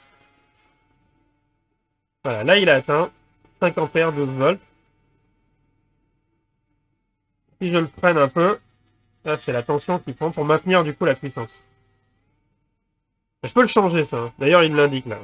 voilà, là, il a atteint cinq ampères, douze volts. Si je le freine un peu, là, c'est la tension qu'il prend pour maintenir, du coup, la puissance. Je peux le changer, ça. Hein. D'ailleurs, il l'indique, là.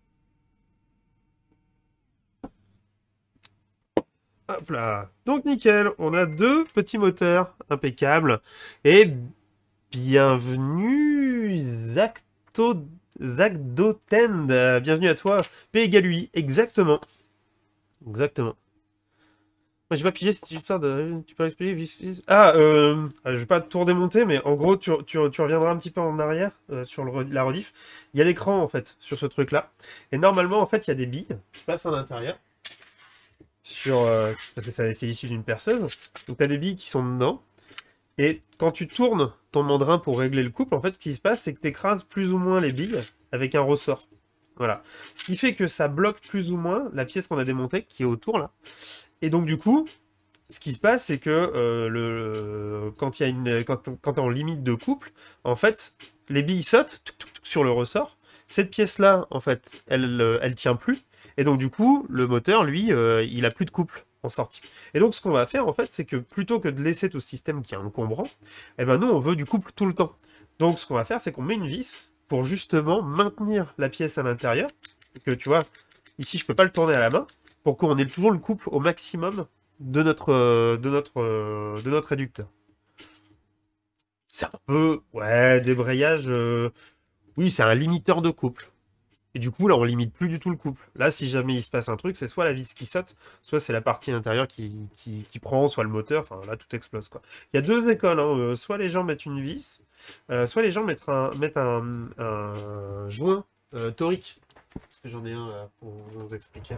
Hop là. Donc nickel, on a deux petits moteurs impeccables. Et bienvenue Zacto... Zacdotend. Bienvenue à toi. P égale U I, exactement. Exactement. Moi j'ai pas pigé cette histoire de... Tu peux expliquer? Ah, euh... je vais pas tout démonter, mais en gros tu, tu, tu reviendras un petit peu en arrière euh, sur le, la rediff. Il y a l'écran en fait sur ce truc là. Et normalement en fait il y a des billes qui passent à l'intérieur. Sur, euh, parce que c'est issu d'une perceuse. Donc tu as des billes qui sont dedans. Et quand tu tournes ton mandrin pour régler le couple, en fait, ce qui se passe, c'est que tu écrases plus ou moins les billes avec un ressort. Voilà. Ce qui fait que ça bloque plus ou moins la pièce qu'on a démontée, qui est autour, là. Et donc, du coup, ce qui se passe, c'est que euh, le, quand il y a une, quand, quand tu es en limite de couple, en fait, les billes sautent tuc, tuc, tuc, sur le ressort. Cette pièce-là, en fait, elle, elle tient plus. Et donc, du coup, le moteur, lui, euh, il a plus de couple en sortie. Et donc, ce qu'on va faire, en fait, c'est que plutôt que de laisser tout ce système qui est encombrant, eh ben, nous, on veut du couple tout le temps. Donc, ce qu'on va faire, c'est qu'on met une vis pour justement maintenir la pièce à l'intérieur. Que tu vois, ici, je peux pas le tourner à la main, pour qu'on ait toujours le couple au maximum de notre, euh, de notre, euh, de notre réducteur. C'est un peu, ouais, débrayage. Euh... Oui, c'est un limiteur de couple. Et du coup, là, on limite plus du tout le couple. Là, si jamais il se passe un truc, c'est soit la vis qui saute, soit c'est la partie intérieure qui, qui, qui prend, soit le moteur. Enfin, là, tout explose, quoi. Il y a deux écoles. Hein. Euh, soit les gens mettent une vis, euh, soit les gens mettent un, mettent un, un joint euh, torique. Parce que j'en ai un là, pour vous expliquer.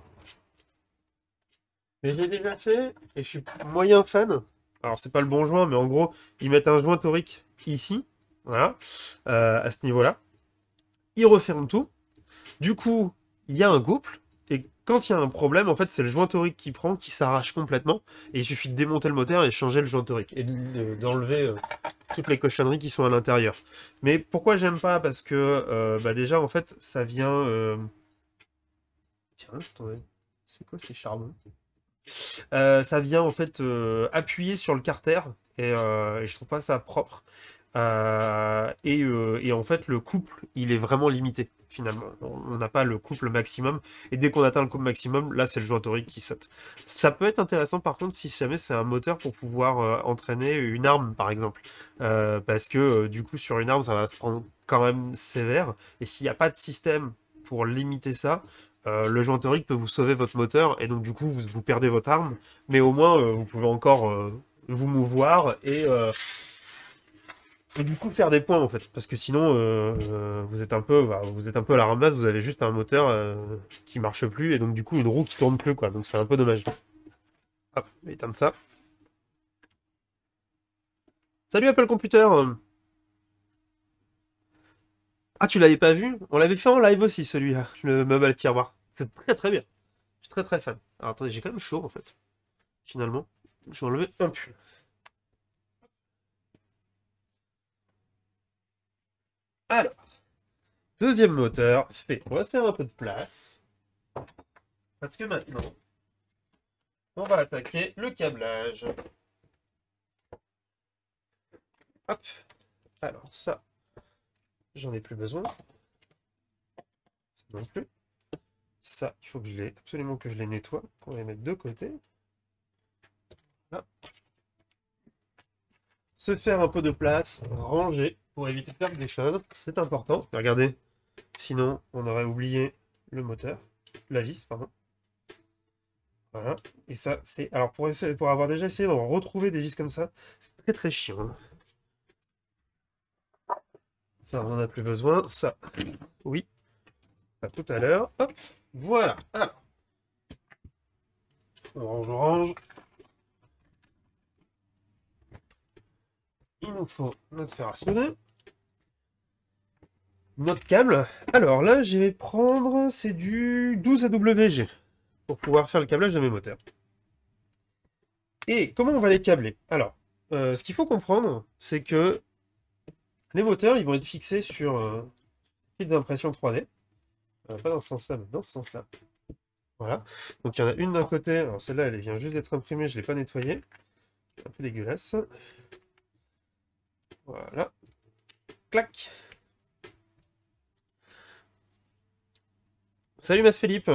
Mais je l'ai déjà fait, et je suis moyen fan. Alors, c'est pas le bon joint, mais en gros, ils mettent un joint torique ici, voilà, euh, à ce niveau-là. Ils referment tout. Du coup, il y a un couple, et quand il y a un problème, en fait, c'est le joint torique qui prend, qui s'arrache complètement, et il suffit de démonter le moteur et changer le joint torique, et d'enlever euh, toutes les cochonneries qui sont à l'intérieur. Mais pourquoi j'aime pas? Parce que, euh, bah déjà, en fait, ça vient... Euh... Tiens, attendez, c'est quoi ces charbons? Euh, ça vient en fait euh, appuyer sur le carter et, euh, et je trouve pas ça propre. Euh, et, euh, et en fait, le couple, il est vraiment limité finalement. On n'a pas le couple maximum. Et dès qu'on atteint le couple maximum, là, c'est le joint torique qui saute. Ça peut être intéressant par contre si jamais c'est un moteur pour pouvoir euh, entraîner une arme par exemple. Euh, parce que euh, du coup, sur une arme, ça va se prendre quand même sévère. Et s'il n'y a pas de système pour limiter ça, euh, le joint torique peut vous sauver votre moteur et donc du coup vous, vous perdez votre arme, mais au moins euh, vous pouvez encore euh, vous mouvoir et, euh, et du coup faire des points en fait, parce que sinon euh, euh, vous êtes un peu bah, vous êtes un peu à la ramasse, vous avez juste un moteur euh, qui marche plus et donc du coup une roue qui tourne plus quoi, donc c'est un peu dommage. Hop, je vais éteindre ça. Salut Apple Computer. Ah, tu l'avais pas vu? On l'avait fait en live aussi celui-là, le Mobile Tiroir. C'est très très bien. Je suis très très fan. Alors attendez, j'ai quand même chaud en fait. Finalement. Je vais enlever un pull. Alors, deuxième moteur fait. On va se faire un peu de place. Parce que maintenant, on va attaquer le câblage. Hop. Alors ça, j'en ai plus besoin. Ça non plus. Ça, il faut que je les, absolument que je les nettoie. On va les mettre de côté. Là. Se faire un peu de place, ranger, pour éviter de perdre des choses. C'est important. Regardez, sinon on aurait oublié le moteur. La vis, pardon. Voilà. Et ça, c'est... Alors, pour, essayer, pour avoir déjà essayé d'en retrouver des vis comme ça, c'est très très chiant. Hein. Ça, on n'en a plus besoin. Ça, oui. Ça, tout à l'heure. Hop. Voilà. Alors. On range, on range. Il nous faut notre fer à souder. notre câble. Alors là, je vais prendre, c'est du douze A W G pour pouvoir faire le câblage de mes moteurs. Et comment on va les câbler? Alors, euh, ce qu'il faut comprendre, c'est que les moteurs, ils vont être fixés sur euh, petites impressions trois D. Euh, pas dans ce sens-là, mais dans ce sens-là. Voilà. Donc il y en a une d'un côté. Alors celle-là, elle vient juste d'être imprimée, je ne l'ai pas nettoyée. Un peu dégueulasse. Voilà. Clac. Salut Mas Philippe.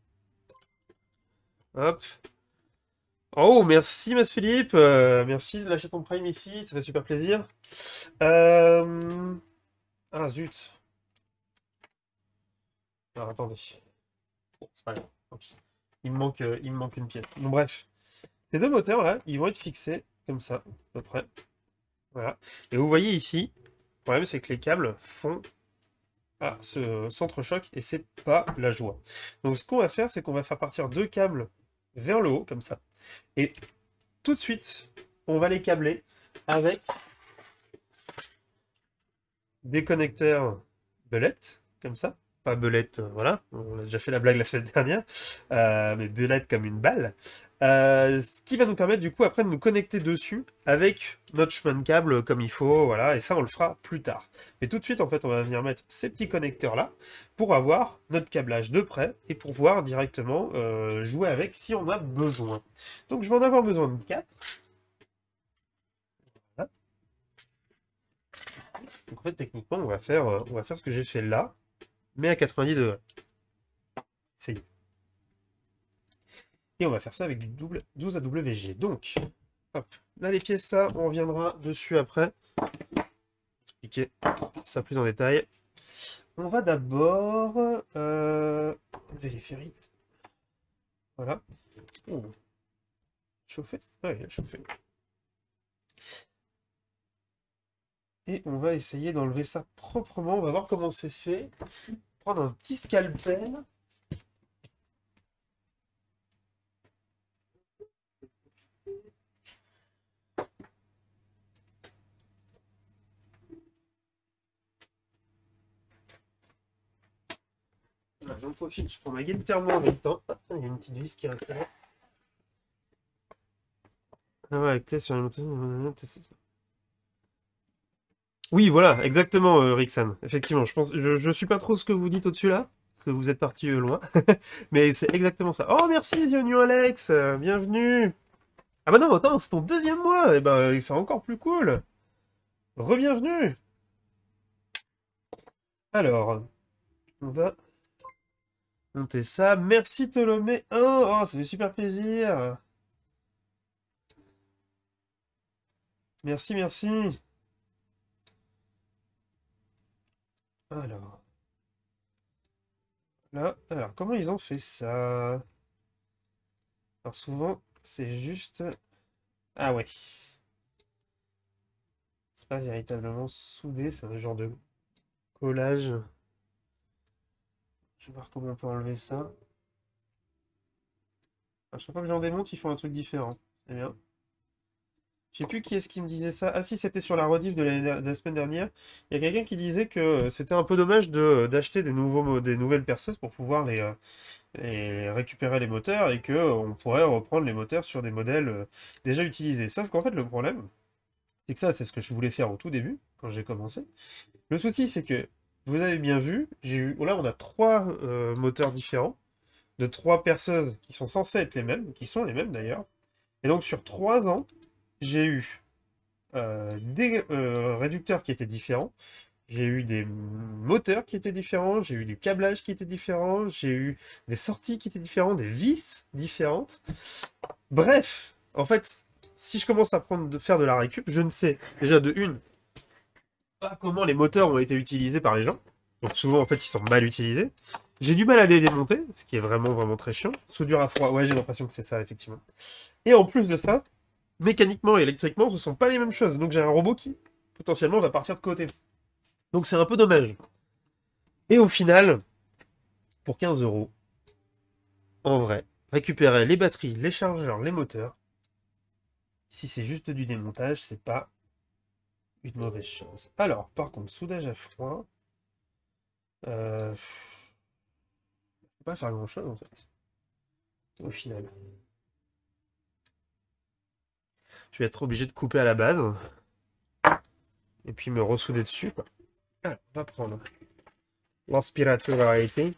Hop. Oh, merci Mas Philippe. Euh, merci de lâcher ton Prime ici, ça fait super plaisir. Euh... Ah zut. Alors attendez. Bon, c'est pas grave. Tant pis. Il me manque, euh, il me manque une pièce. Bon bref. Ces deux moteurs là, ils vont être fixés comme ça, à peu près. Voilà. Et vous voyez ici, le problème c'est que les câbles font ah, ce centre-choc et c'est pas la joie. Donc ce qu'on va faire, c'est qu'on va faire partir deux câbles vers le haut, comme ça. Et tout de suite, on va les câbler avec des connecteurs belette, comme ça. Pas belette, euh, voilà, on a déjà fait la blague la semaine dernière, euh, mais belette comme une balle. Euh, ce qui va nous permettre du coup après de nous connecter dessus avec notre chemin de câble comme il faut, voilà, et ça on le fera plus tard. Mais tout de suite en fait on va venir mettre ces petits connecteurs là pour avoir notre câblage de près et pour pouvoir directement euh, jouer avec si on a besoin. Donc je vais en avoir besoin de quatre. Voilà. Donc en fait techniquement on va faire, euh, on va faire ce que j'ai fait là, mais à quatre-vingt-dix degrés. C'est Et on va faire ça avec du double douze A W G. Donc, hop, là les pièces, ça, on reviendra dessus après. Expliquer ça plus en détail. On va d'abord euh, enlever les ferrites. Voilà. Oh. Chauffer. Ouais, il a chauffé. Et on va essayer d'enlever ça proprement. On va voir comment c'est fait. Prendre un petit scalpel. J'en profite, je prends ma guide thermo en même temps. Ah, il y a une petite vis qui reste là. Ah ouais, clé sur les montagnes. Oui, voilà, exactement, euh, Rixan. Effectivement, je pense, je, je suis pas trop ce que vous dites au-dessus là, parce que vous êtes parti euh, loin, mais c'est exactement ça. Oh, merci, The New Alex, euh, bienvenue. Ah bah non, attends, c'est ton deuxième mois, et ben c'est encore plus cool. Re-bienvenue. Alors, on va monter ça. Merci Ptolomée un. Oh, ça fait super plaisir. Merci, merci. Alors, là, alors comment ils ont fait ça? Alors souvent, c'est juste... Ah ouais. C'est pas véritablement soudé, c'est un genre de collage. Je vais voir comment on peut enlever ça. À chaque fois que j'en démonte, ils font un truc différent. C'est bien. Je sais plus qui est-ce qui me disait ça. Ah si, c'était sur la rediff de, l'année- de la semaine dernière. Il y a quelqu'un qui disait que euh, c'était un peu dommage de d'acheter des nouveaux mo- des nouvelles perceuses pour pouvoir les, euh, les récupérer les moteurs et que euh, on pourrait reprendre les moteurs sur des modèles euh, déjà utilisés. Sauf qu'en fait, le problème, c'est que ça, c'est ce que je voulais faire au tout début, quand j'ai commencé. Le souci, c'est que, vous avez bien vu, j'ai eu, là, on a trois euh, moteurs différents, de trois perceuses qui sont censées être les mêmes, qui sont les mêmes d'ailleurs. Et donc, sur trois ans, j'ai eu euh, des euh, réducteurs qui étaient différents, j'ai eu des moteurs qui étaient différents, j'ai eu du câblage qui était différent, j'ai eu des sorties qui étaient différentes, des vis différentes. Bref, en fait, si je commence à prendre de faire de la récup, je ne sais déjà de une pas comment les moteurs ont été utilisés par les gens. Donc souvent, en fait, ils sont mal utilisés. J'ai du mal à les démonter, ce qui est vraiment, vraiment très chiant. Soudure à froid, ouais, j'ai l'impression que c'est ça, effectivement. Et en plus de ça, mécaniquement et électriquement, ce sont pas les mêmes choses. Donc j'ai un robot qui, potentiellement, va partir de côté. Donc c'est un peu dommage. Et au final, pour quinze euros, en vrai, récupérer les batteries, les chargeurs, les moteurs, si c'est juste du démontage, c'est pas une mauvaise chose. Alors, par contre, soudage à froid... Euh... Faut pas faire grand-chose, en fait, au final. Je vais être obligé de couper à la base. Et puis me ressouder dessus, quoi. Alors, on va prendre l'aspirateur à arrêter.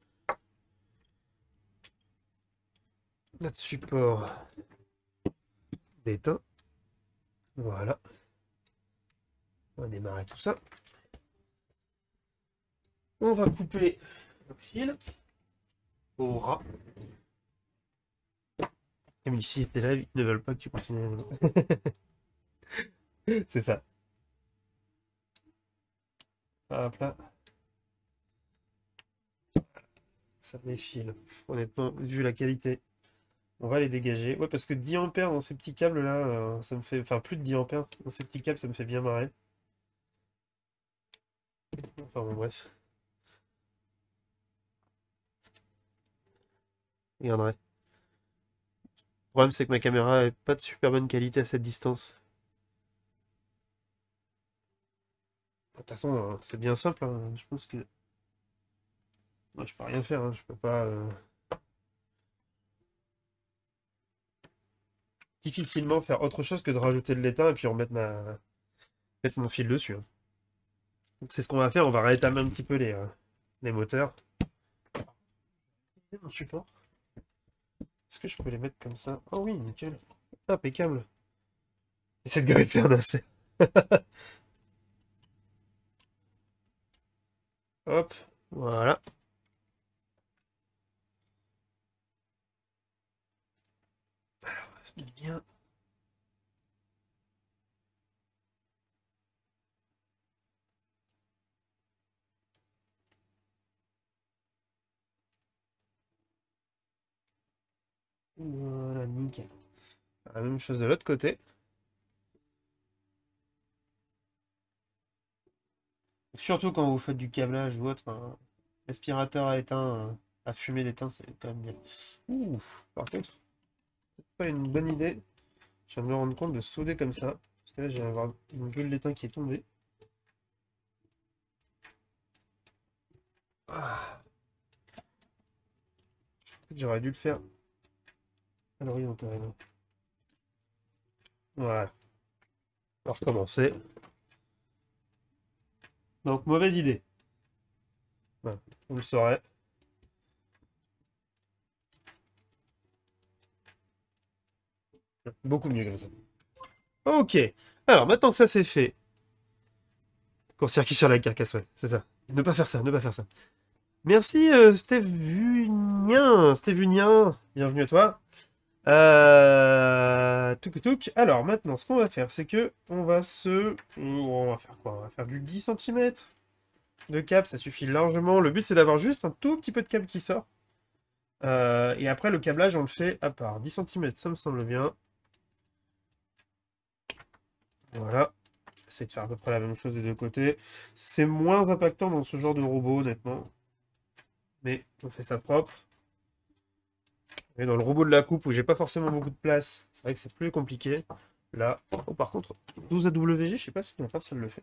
Notre support d'étain. Voilà. On va démarrer tout ça. On va couper le fil au ras. Comme ici, tes lèvres, ils ne veulent pas que tu continues. C'est ça. Hop là. Ça défile. Honnêtement, vu la qualité, on va les dégager. Ouais, parce que dix ampères dans ces petits câbles là, euh, ça me fait. Enfin, plus de dix ampères dans ces petits câbles, ça me fait bien marrer. Enfin, bon, bref. Regarderai. Le problème, c'est que ma caméra est pas de super bonne qualité à cette distance. De toute façon, euh, c'est bien simple, hein. Je pense que. Moi, je peux rien faire, hein. Je peux pas. euh, Difficilement faire autre chose que de rajouter de l'étain et puis remettre ma... mettre mon fil dessus, hein. Donc, c'est ce qu'on va faire. On va rétamer un petit peu les, euh, les moteurs. Et mon support. Est-ce que je peux les mettre comme ça? Oh oui, nickel. Impeccable. Essaie de greffer un insert. Hop, voilà. Alors, on va se mettre bien. Voilà, nickel. La même chose de l'autre côté. Surtout quand vous faites du câblage ou autre, un aspirateur à étain, euh, à fumer d'étain, c'est quand même bien. Ouh, par contre, c'est pas une bonne idée. Je viens de me rendre compte de souder comme ça. Parce que là, j'ai avoir une bulle d'étain qui est tombée. Ah. J'aurais dû le faire à l'horizontale. Voilà. On va recommencer. Donc, mauvaise idée. Voilà, vous le saurez. Beaucoup mieux comme ça. Ok. Alors, maintenant que ça c'est fait, court-circuit sur la carcasse, ouais, c'est ça. Ne pas faire ça, ne pas faire ça. Merci, euh, Stévunien. Stévunien, bienvenue à toi. Euh... Touk touk. Alors, maintenant, ce qu'on va faire, c'est que on va se... On va faire quoi? On va faire du dix centimètres de câble, ça suffit largement. Le but, c'est d'avoir juste un tout petit peu de câble qui sort. Euh, et après, le câblage, on le fait à part. dix centimètres, ça me semble bien. Voilà. Essaye de faire à peu près la même chose des deux côtés. C'est moins impactant dans ce genre de robot, honnêtement. Mais on fait ça propre. Et dans le robot de la coupe, où j'ai pas forcément beaucoup de place, c'est vrai que c'est plus compliqué. Là, oh, par contre, douze A W G, je sais pas si ma personne le fait.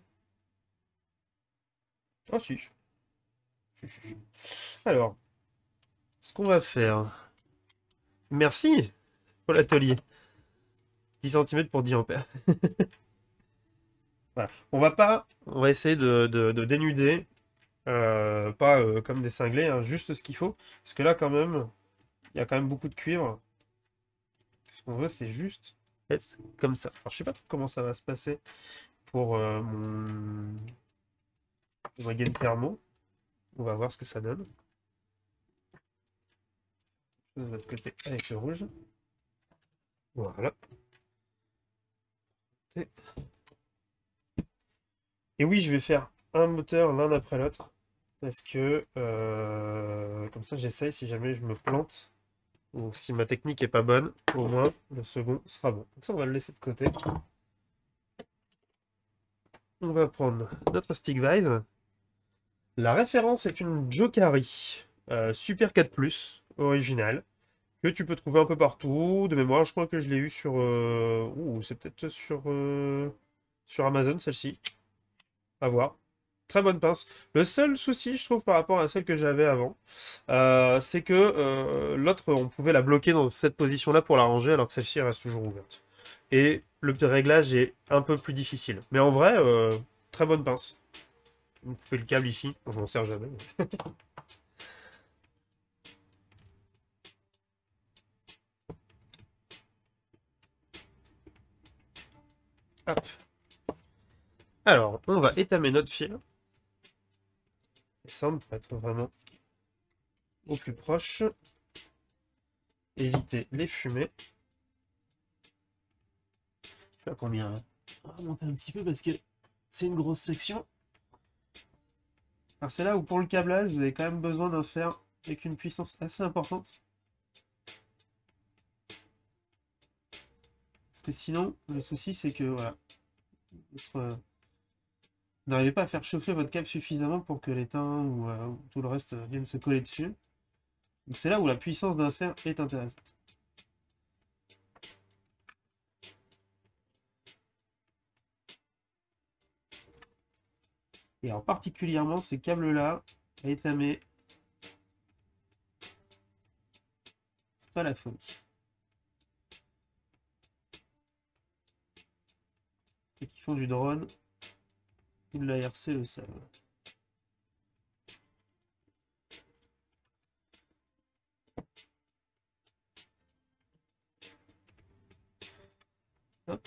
Oh si. Si, si, si. Alors, ce qu'on va faire... Merci pour l'atelier. dix centimètres pour dix ampères. Voilà. On va pas... On va essayer de, de- de dénuder. Euh, pas euh, comme des cinglés, hein, juste ce qu'il faut. Parce que là, quand même, il y a quand même beaucoup de cuivre. Ce qu'on veut, c'est juste être comme ça. Alors, je sais pas trop comment ça va se passer pour euh, mon... ma gaine thermo. On va voir ce que ça donne. De l'autre côté avec le rouge. Voilà. Et oui, je vais faire un moteur l'un après l'autre. Parce que euh, comme ça, j'essaye si jamais je me plante. Ou si ma technique est pas bonne, au moins le second sera bon. Donc ça, on va le laisser de côté. On va prendre notre stick vise. La référence est une Jokari euh, Super quatre plus, originale, que tu peux trouver un peu partout. De mémoire, je crois que je l'ai eu sur... Euh... Ouh, c'est peut-être sur, euh, sur Amazon, celle-ci. À voir. très bonne pince. Le seul souci, je trouve, par rapport à celle que j'avais avant, euh, c'est que euh, l'autre, on pouvait la bloquer dans cette position-là pour la ranger, alors que celle-ci reste toujours ouverte. Et le petit réglage est un peu plus difficile. Mais en vrai, euh, très bonne pince. Vous coupez le câble ici, on m'en sert jamais. Hop. Alors, on va étamer notre fil. Descendre pour être vraiment au plus proche. Éviter les fumées. Je sais à combien, hein. On va remonter un petit peu parce que c'est une grosse section. Alors c'est là où pour le câblage, vous avez quand même besoin d'un fer avec une puissance assez importante. Parce que sinon, le souci c'est que voilà, votre, euh, vous n'arrivez pas à faire chauffer votre câble suffisamment pour que l'étain ou, euh, ou tout le reste euh, vienne se coller dessus. Donc c'est là où la puissance d'un fer est intéressante. Et alors particulièrement ces câbles-là, à étamer, c'est pas la folie. Ceux qui font du drone ou de la R C le savent. Hop.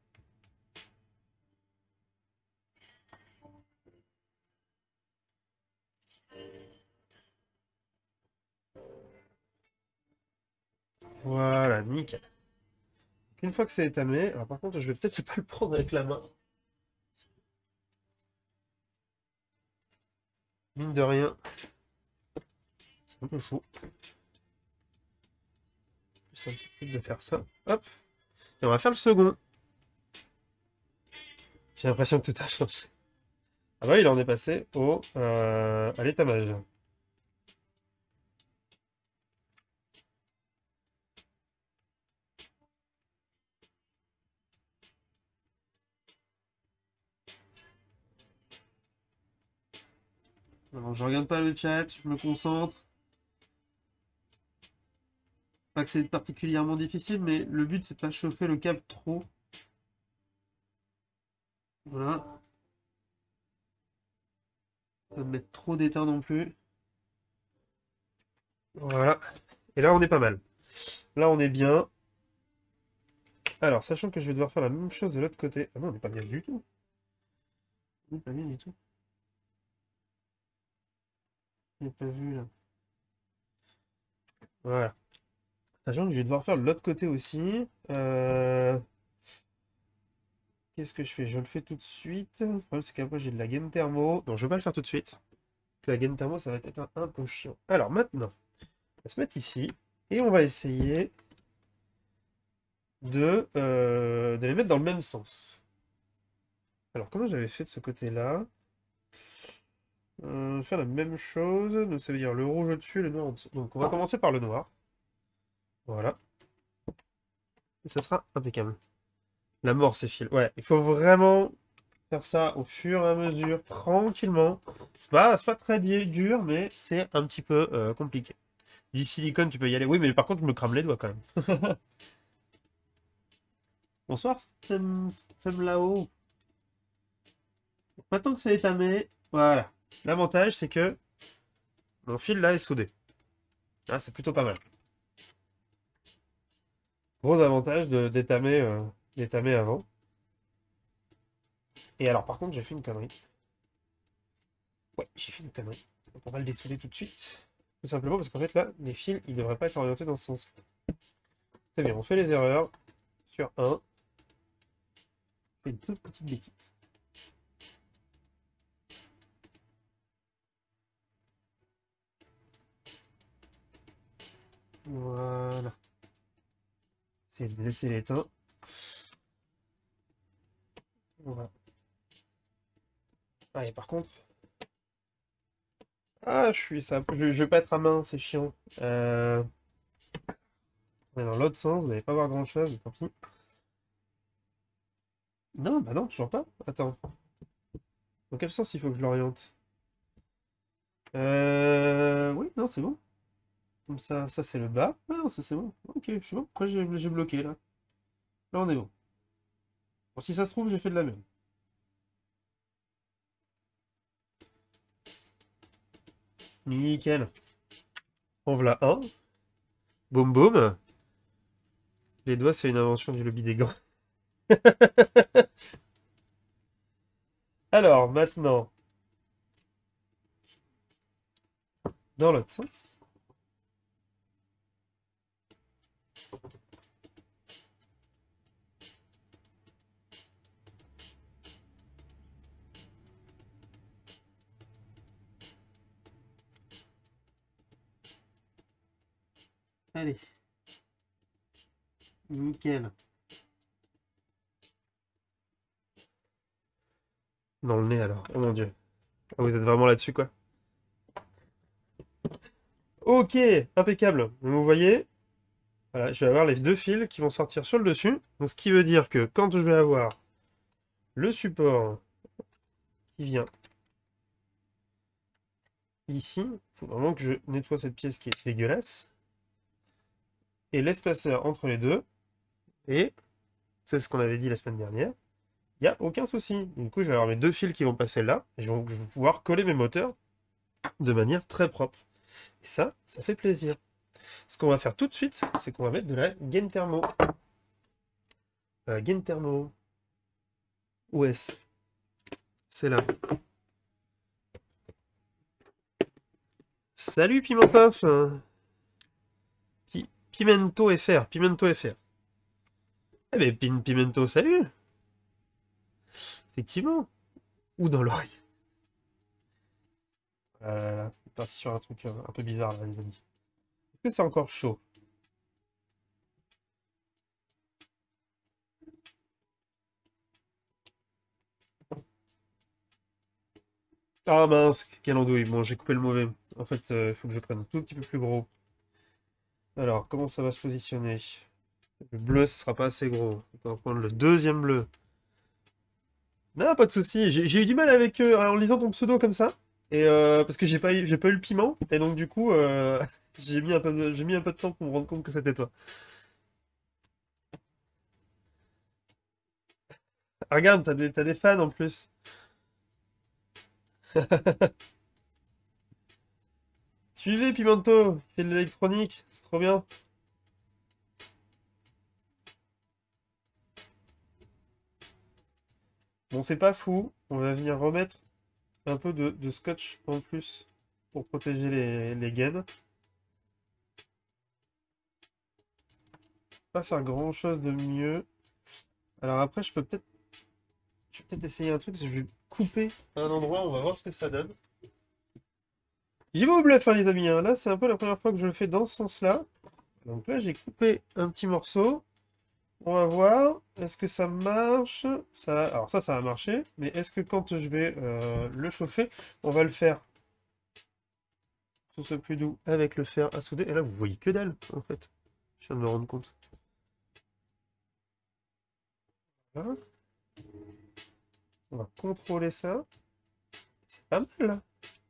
Voilà, nickel. Une fois que c'est étamé, alors par contre, je vais peut-être pas le prendre avec la main. Mine de rien, c'est un peu chaud. Plus simple, c'est de faire ça. Hop. Et on va faire le second. J'ai l'impression que tout a changé. Ah bah il en est passé au, euh, à l'étamage. Alors je regarde pas le chat, je me concentre. Pas que c'est particulièrement difficile, mais le but c'est de pas chauffer le câble trop. Voilà. Pas mettre trop d'étain non plus. Voilà. Et là on est pas mal. Là on est bien. Alors, sachant que je vais devoir faire la même chose de l'autre côté. Ah non, on n'est pas bien du tout. On n'est pas bien du tout. Je n'ai pas vu là. Voilà. Sachant que je vais devoir faire de l'autre côté aussi. Euh, Qu'est-ce que je fais? Je le fais tout de suite. Le problème, c'est qu'après, j'ai de la gaine thermo. Non, je ne vais pas le faire tout de suite. La gaine thermo, ça va être un, un peu chiant. Alors, maintenant, on va se mettre ici. Et on va essayer de, euh, de les mettre dans le même sens. Alors, comment j'avais fait de ce côté-là? Euh, faire la même chose, donc ça veut dire le rouge au-dessus et le noir en dessous. Donc on va commencer par le noir. Voilà. Et ça sera impeccable. La mort, ces fils. Ouais, il faut vraiment faire ça au fur et à mesure, tranquillement. C'est pas, c'est pas très di- dur, mais c'est un petit peu euh, compliqué. Du silicone, tu peux y aller. Oui, mais par contre, je me crame les doigts quand même. Bonsoir, Stem, Stem là-haut. Maintenant que c'est étamé, voilà. L'avantage, c'est que mon fil là est soudé. Ah, c'est plutôt pas mal. Gros avantage de d'étamer euh, d'étamer avant. Et alors, par contre, j'ai fait une connerie. Ouais, j'ai fait une connerie. Donc, on va le dessouder tout de suite. Tout simplement parce qu'en fait, là, les fils, ils devraient pas être orientés dans ce sens. C'est bien, on fait les erreurs. Sur un. On fait une toute petite bêtise. Voilà. C'est de laisser l'étain. Voilà. Ah, et par contre... Ah, je suis ça. Je, je vais pas être à main, c'est chiant. Euh... On est dans l'autre sens, vous n'allez pas voir grand-chose, tant pis. Non, bah non, toujours pas. Attends. Dans quel sens il faut que je l'oriente? Euh... Oui, non, c'est bon. Comme ça, ça c'est le bas. Ah non, ça c'est bon. Ok, je sais pas pourquoi j'ai j'ai bloqué là. Là, on est bon. Bon, si ça se trouve, j'ai fait de la merde. Nickel. En voilà un. Boum boum. Les doigts, c'est une invention du lobby des gants. Alors, maintenant, dans l'autre sens. Allez. Nickel. Dans le nez alors. Oh mon dieu. Ah, vous êtes vraiment là-dessus quoi. Ok, impeccable. Vous voyez, voilà, je vais avoir les deux fils qui vont sortir sur le dessus. Donc, ce qui veut dire que quand je vais avoir le support qui vient ici, il faut vraiment que je nettoie cette pièce qui est dégueulasse. Et l'espaceur entre les deux. Et c'est ce qu'on avait dit la semaine dernière. Il n'y a aucun souci. Du coup, je vais avoir mes deux fils qui vont passer là. Et je vais je vais pouvoir coller mes moteurs de manière très propre. Et ça, ça fait plaisir. Ce qu'on va faire tout de suite, c'est qu'on va mettre de la gaine thermo. Euh, gaine thermo. Où est-ce? C'est là. Salut Pimentof. Pi Pimento F R. Pimento F R. Eh ben, Pin Pimento, salut. Effectivement. Ou dans l'oreille. Euh, on est parti sur un truc euh, un peu bizarre là, les amis. Est-ce que c'est encore chaud? Ah mince, quelle andouille. Bon, j'ai coupé le mauvais. En fait, il euh, faut que je prenne un tout petit peu plus gros. Alors, comment ça va se positionner? Le bleu, ce sera pas assez gros. On va prendre le deuxième bleu. Non, pas de souci. J'ai j'ai eu du mal avec euh, en lisant ton pseudo comme ça. Et euh, parce que j'ai pas eu, j'ai pas eu le piment. Et donc du coup, euh, j'ai mis un peu de, j'ai mis un peu de temps pour me rendre compte que c'était toi. Ah, regarde, t'as des, t'as des fans en plus. Suivez Pimento, il fait de l'électronique, c'est trop bien. Bon, c'est pas fou. On va venir remettre un peu de, de scotch en plus pour protéger les, les gaines. Pas faire grand chose de mieux. Alors après, je peux peut-être je vais peut-être essayer un truc, je vais couper à un endroit, on va voir ce que ça donne. J'y vais au bluff, hein, les amis. Hein. Là, c'est un peu la première fois que je le fais dans ce sens-là. Donc là, j'ai coupé un petit morceau. On va voir. Est-ce que ça marche? Ça... Alors ça, ça va marcher. Mais est-ce que quand je vais euh, le chauffer, on va le faire que ce soit plus doux avec le fer à souder? Et là, vous voyez que dalle, en fait. Je viens de me rendre compte. Voilà. On va contrôler ça. C'est pas mal, là.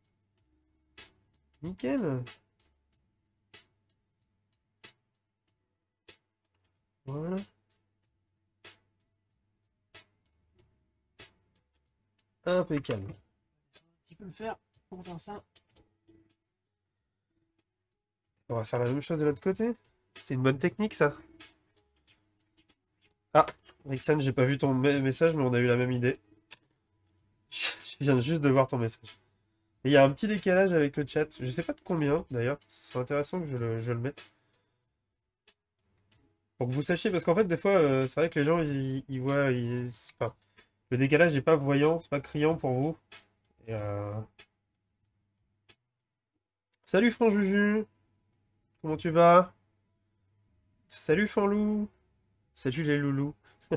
Nickel. Voilà. Impeccable. Un petit peu le faire pour faire ça. On va faire la même chose de l'autre côté. C'est une bonne technique, ça. Ah, Rixan, j'ai pas vu ton me- message, mais on a eu la même idée. Je viens juste de voir ton message. Et il y a un petit décalage avec le chat. Je sais pas de combien, d'ailleurs. Ce serait intéressant que je le, je le mette. Pour que vous sachiez, parce qu'en fait, des fois, euh, c'est vrai que les gens, ils, ils voient... ils- enfin, le décalage n'est pas voyant, c'est pas criant pour vous. Et, euh, Salut Franjuju! Comment tu vas? Salut Fanlou! Salut les loulous!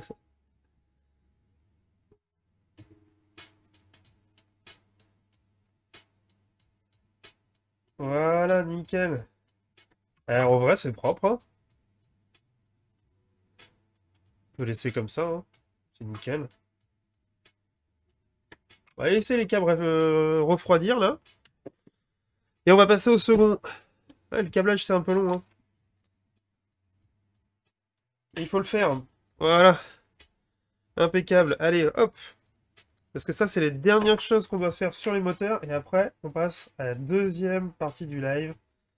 Voilà, nickel! Eh, en vrai, c'est propre, hein? On peut laisser comme ça, hein? C'est nickel. On va laisser les câbles euh, refroidir là. Et on va passer au second. Ouais, le câblage c'est un peu long. Hein. Il faut le faire. Voilà. Impeccable. Allez, hop. Parce que ça, c'est les dernières choses qu'on doit faire sur les moteurs. Et après, on passe à la deuxième partie du live.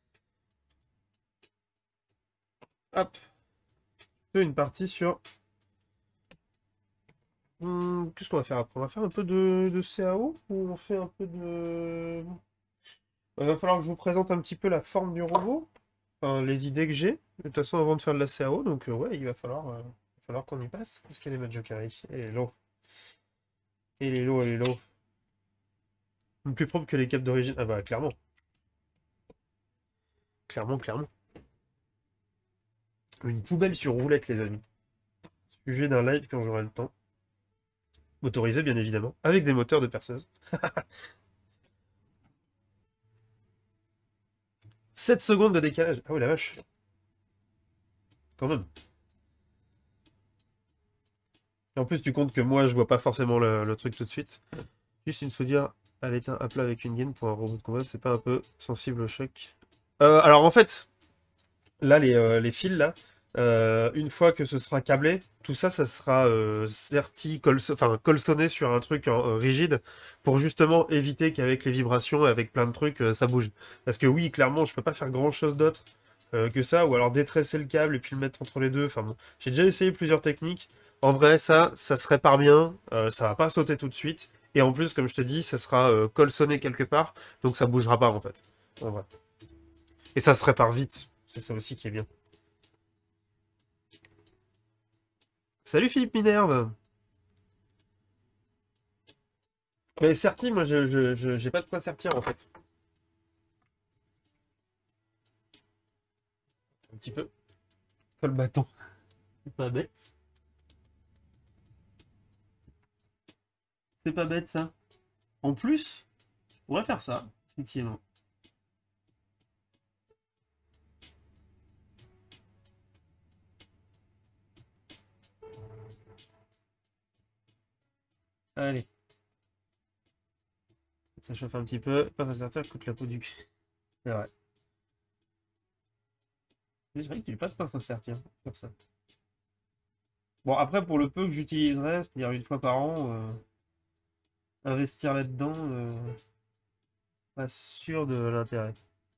Hop. Une partie sur... Hmm, qu'est-ce qu'on va faire après? On va faire un peu de, de C A O ou on fait un peu de... Il va falloir que je vous présente un petit peu la forme du robot. Enfin, les idées que j'ai. De toute façon, avant de faire de la C A O. Donc, euh, ouais, il va falloir, euh, il va falloir qu'on y passe. Qu'est-ce qu'elle est, notre Jokari? Elle est low. Elle est low, elle est low. Plus propre que les câbles d'origine. Ah bah, clairement. Clairement, clairement. Une poubelle sur roulette, les amis. Sujet d'un live quand j'aurai le temps. Motorisé, bien évidemment. Avec des moteurs de perceuse. sept secondes de décalage. Ah oui, la vache. Quand même. Et en plus, tu comptes que moi, je vois pas forcément le, le truc tout de suite. Juste une soudure à l'étain à plat avec une gaine pour un robot de combat, c'est pas un peu sensible au choc? Euh, alors en fait, là, les, euh, les fils, là, euh, une fois que ce sera câblé, tout ça, ça sera euh, serti, colso enfin, colsonné sur un truc euh, rigide pour justement éviter qu'avec les vibrations et avec plein de trucs, euh, ça bouge. Parce que oui, clairement, je peux pas faire grand-chose d'autre euh, que ça, ou alors détresser le câble et puis le mettre entre les deux. Enfin bon, j'ai déjà essayé plusieurs techniques. En vrai, ça, ça se répare bien, euh, ça va pas sauter tout de suite. Et en plus, comme je te dis, ça sera euh, colsonné quelque part, donc ça bougera pas en fait. En vrai. Et ça se répare vite. C'est ça aussi qui est bien. Salut Philippe Minerve. Mais Certi, moi je, je, je- j'ai pas de quoi sertir en fait. Un petit peu. Col bâton. C'est pas bête. C'est pas bête ça. En plus, on va faire ça, effectivement. Allez. Ça chauffe un petit peu. Pas à sortir, coûte la peau du cul. C'est vrai. Mais c'est vrai que tu passes pas à sortir. Faire ça. Bon, après, pour le peu que j'utiliserai, c'est-à-dire une fois par an, euh, investir là-dedans, euh, pas sûr de l'intérêt.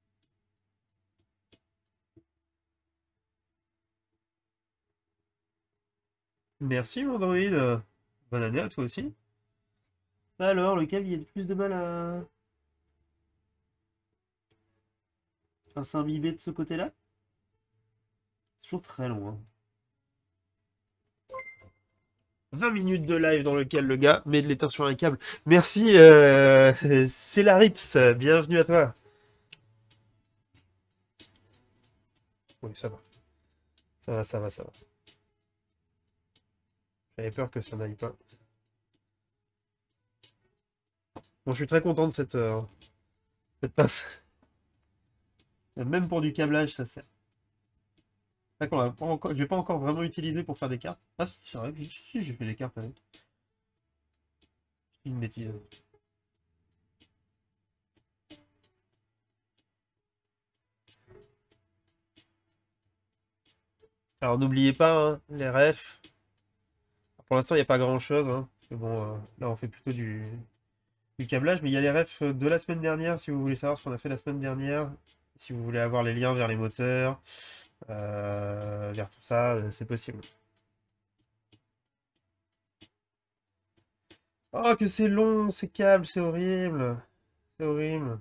Merci, mon droïde. Bonne année à toi aussi. Alors, lequel il y a le plus de mal à, à s'imbiber de ce côté-là? C'est toujours très long. Hein. vingt minutes de live dans lequel le gars met de l'étain sur un câble. Merci, euh, c'est la Rips. Bienvenue à toi. Oui, ça va. Ça va, ça va, ça va. J'avais peur que ça n'aille pas. Bon, je suis très content de cette, euh, cette pince. Même pour du câblage, ça sert. D'accord, on va pas encore... je vais pas encore vraiment utiliser pour faire des cartes. Ah, si, c'est vrai que si, si, j'ai fait des cartes avec. Une bêtise. Alors, n'oubliez pas, hein, les refs. Pour l'instant, il n'y a pas grand-chose. Hein, parce que bon, euh, là, on fait plutôt du... du câblage. Mais il y a les refs de la semaine dernière, si vous voulez savoir ce qu'on a fait la semaine dernière. Si vous voulez avoir les liens vers les moteurs, euh, vers tout ça, euh, c'est possible. Oh, que c'est long, ces câbles, c'est horrible. C'est horrible.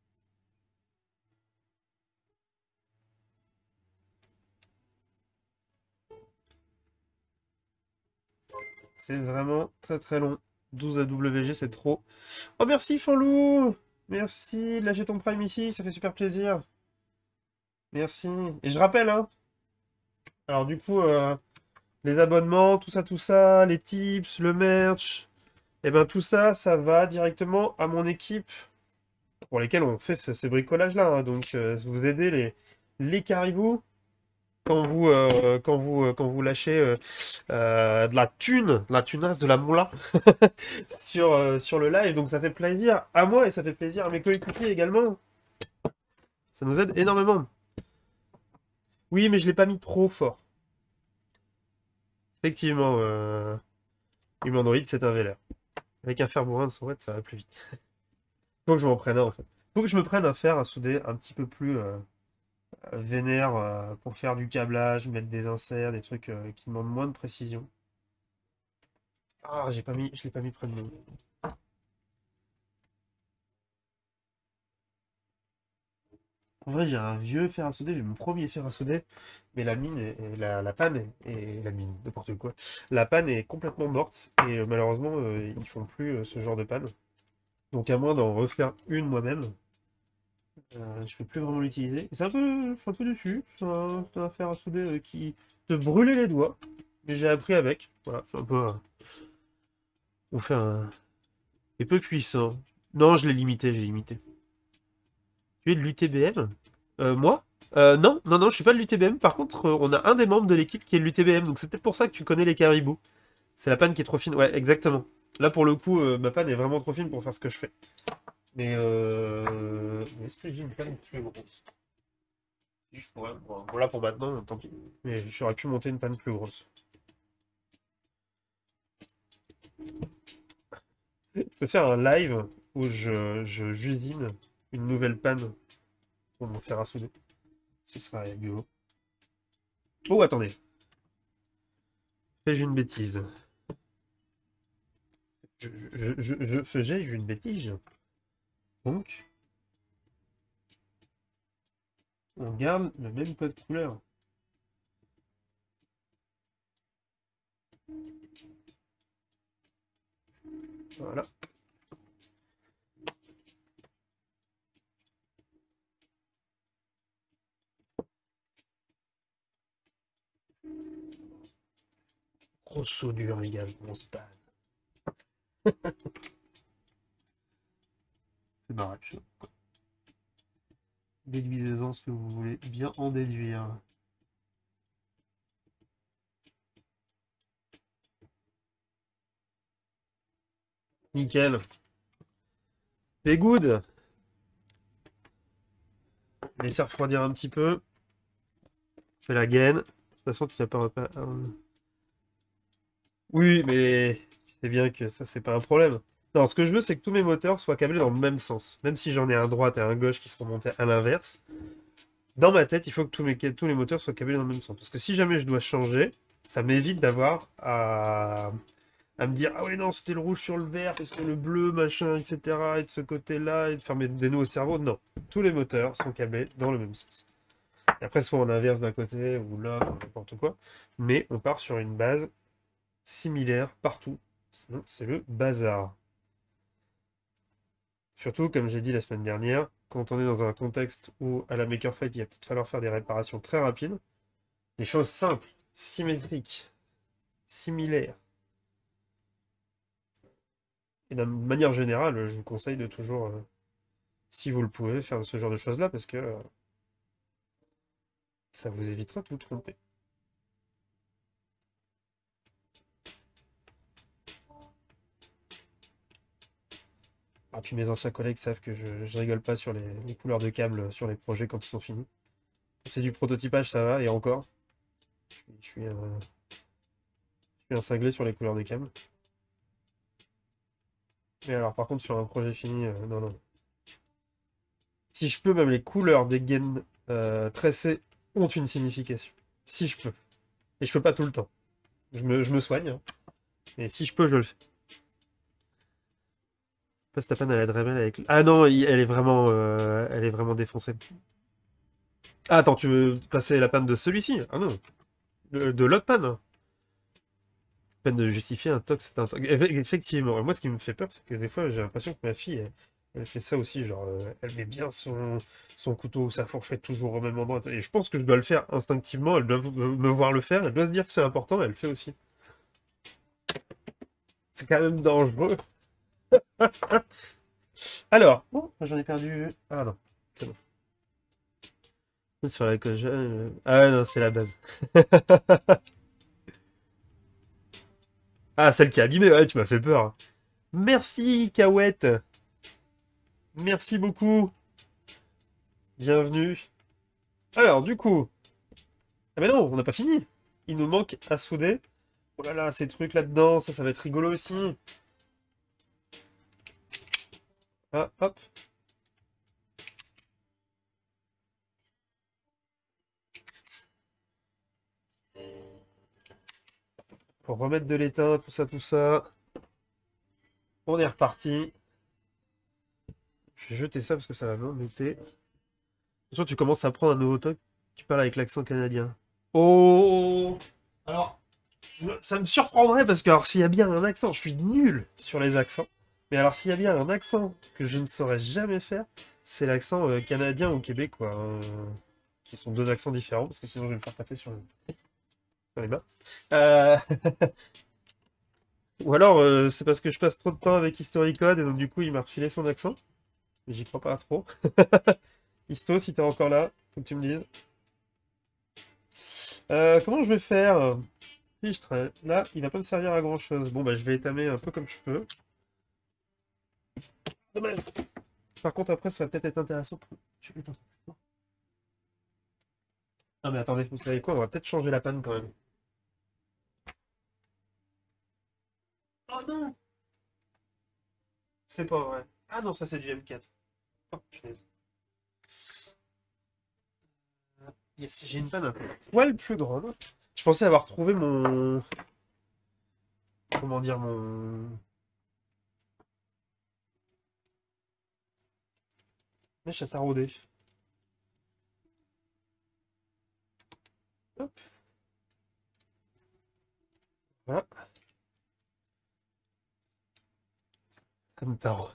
C'est vraiment très très long. douze A W G, c'est trop. Oh, merci, Fanlou! Merci de lâcher ton prime ici, ça fait super plaisir. Merci. Et je rappelle, hein. Alors, du coup, euh, les abonnements, tout ça, tout ça, les tips, le merch, et ben tout ça, ça va directement à mon équipe pour lesquels on fait ce- ces bricolages-là. Hein. Donc, euh, vous aidez les, les caribous. quand vous, euh, quand vous, euh, quand vous lâchez euh, euh, de la thune, de la tunasse, de la moula sur, euh, sur le live. Donc ça fait plaisir à moi et ça fait plaisir à mes coéquipiers également. Ça nous aide énormément. Oui, mais je l'ai pas mis trop fort. Effectivement, euh, Humanoid, c'est un V L R. Avec un fer bourrin de cent watts, ça va plus vite. Faut que je m'en prenne un, en fait. Faut que je me prenne un fer à souder un petit peu plus euh, vénère euh, pour faire du câblage, mettre des inserts, des trucs euh, qui demandent moins de précision. Ah, j'ai pas mis, je l'ai pas mis près de nous. En vrai, j'ai un vieux fer à souder, j'ai mon premier fer à souder, mais la mine, est, est- la, la panne, est, est- la mine, n'importe quoi. La panne est complètement morte, et euh, malheureusement, euh, ils font plus euh, ce genre de panne. Donc à moins d'en refaire une moi-même, euh, je peux plus vraiment l'utiliser. Et C'est un peu, je suis un peu dessus, c'est un, c'est un fer à souder euh, qui te brûlait les doigts, mais j'ai appris avec. Voilà, c'est un peu, euh, on fait un, et peu puissant. Non, je l'ai limité, j'ai limité. Tu es de l'U T B M? Euh, moi? Euh, non, non, non, je suis pas de l'U T B M. Par contre, euh, on a un des membres de l'équipe qui est de l'U T B M, donc c'est peut-être pour ça que tu connais les caribous. C'est la panne qui est trop fine. Ouais, exactement. Là, pour le coup, euh, ma panne est vraiment trop fine pour faire ce que je fais. Mais euh... est-ce que j'ai une panne plus grosse? Si, je pourrais. Bon, voilà pour maintenant, tant pis. Mais j'aurais pu monter une panne plus grosse. Je peux faire un live où je, je j'usine une nouvelle panne pour mon fer à souder. Ce sera rigolo. Oh, attendez. Fais-je une bêtise? Je, je, je, je faisais une bêtise. Donc, on garde le même code couleur. Voilà. Grosse soudure égale grosse panne. C'est barrage. Déduisez-en ce que vous voulez bien en déduire. Nickel. C'est good. Laissez refroidir un petit peu. Fais la gaine. De toute façon, tu n'as pas... pas- Oui, mais tu sais bien que ça, c'est pas un problème. Non, ce que je veux, c'est que tous mes moteurs soient câblés dans le même sens. Même si j'en ai un à droite et un à gauche qui seront montés à l'inverse. Dans ma tête, il faut que tous, mes, tous les moteurs soient câblés dans le même sens. Parce que si jamais je dois changer, ça m'évite d'avoir à, à me dire « Ah ouais, non, c'était le rouge sur le vert, parce que le bleu, machin, et cetera. Et de ce côté-là, et de faire mes- des nœuds au cerveau. » Non, tous les moteurs sont câblés dans le même sens. Et après, soit en inverse d'un côté, ou là, ou n'importe quoi. Mais on part sur une base similaire partout. Sinon, c'est le bazar. Surtout, comme j'ai dit la semaine dernière, quand on est dans un contexte où à la Maker Fight, il va peut-être falloir faire des réparations très rapides, des choses simples, symétriques, similaires. Et d'une manière générale, je vous conseille de toujours, euh, si vous le pouvez, faire ce genre de choses-là, parce que euh, ça vous évitera de vous tromper. Ah, puis mes anciens collègues savent que je, je rigole pas sur les, les couleurs de câbles sur les projets quand ils sont finis. C'est du prototypage, ça va, et encore. Je suis, je suis un, je suis un cinglé sur les couleurs de câbles. Mais alors, par contre, sur un projet fini, euh, non, non. Si je peux, même les couleurs des gaines euh, tracées ont une signification. Si je peux. Et je peux pas tout le temps. Je me, je me soigne, hein. Mais si je peux, je le fais. Pas ta panne à la Dremel avec... Ah non, il- elle est vraiment, euh, elle est vraiment défoncée. Ah, attends, tu veux passer la panne de celui-ci? Ah non. De, de l'autre panne. Peine de justifier un tox, c'est un tox. Eff- Effectivement. Moi, ce qui me fait peur, c'est que des fois, j'ai l'impression que ma fille, elle, elle fait ça aussi. Genre, euh, elle met bien son, son couteau ou sa fourchette toujours au même endroit. Et je pense que je dois le faire instinctivement. Elle doit me me voir le faire. Elle doit se dire que c'est important. Elle le fait aussi. C'est quand même dangereux. Alors, oh, j'en ai perdu. Ah non, c'est bon. Sur la coche. euh, Ah non, c'est la base. Ah, celle qui a abîmé, ouais, tu m'as fait peur. Merci, Cahouette. Merci beaucoup. Bienvenue. Alors, du coup. Ah, mais non, on n'a pas fini. Il nous manque à souder. Oh là là, ces trucs là-dedans, ça, ça va être rigolo aussi. Ah, hop. Pour remettre de l'étain, tout ça, tout ça. On est reparti. Je vais jeter ça parce que ça va m'embêter. Attention, tu commences à prendre un nouveau toc. Tu parles avec l'accent canadien. Oh! Alors, je- ça me surprendrait parce que, alors, s'il y a bien un accent, je suis nul sur les accents. Mais alors, s'il y a bien un accent que je ne saurais jamais faire, c'est l'accent euh, canadien ou québécois, hein, qui sont deux accents différents, parce que sinon je vais me faire taper sur, le- sur les mains. Euh, Ou alors, euh, c'est parce que je passe trop de temps avec Historicode et donc du coup, il m'a refilé son accent. Mais j'y crois pas trop. Histo, si t'es encore là, faut que tu me dises. Euh, comment je vais faire? Fichtre, là, il va pas me servir à grand chose. Bon, bah, je vais étamer un peu comme je peux. Dommage. Par contre, après, ça va peut-être être intéressant. Je vais mettre un truc plus fort. Ah, mais attendez, vous savez quoi? On va peut-être changer la panne quand même. Oh non! C'est pas vrai. Ah non, ça c'est du M quatre. Oh, punaise. Yes, j'ai une panne un poil plus grande. Je pensais avoir trouvé mon... Comment dire, mon... mèche à tarauder. Hop, voilà. Un tarot.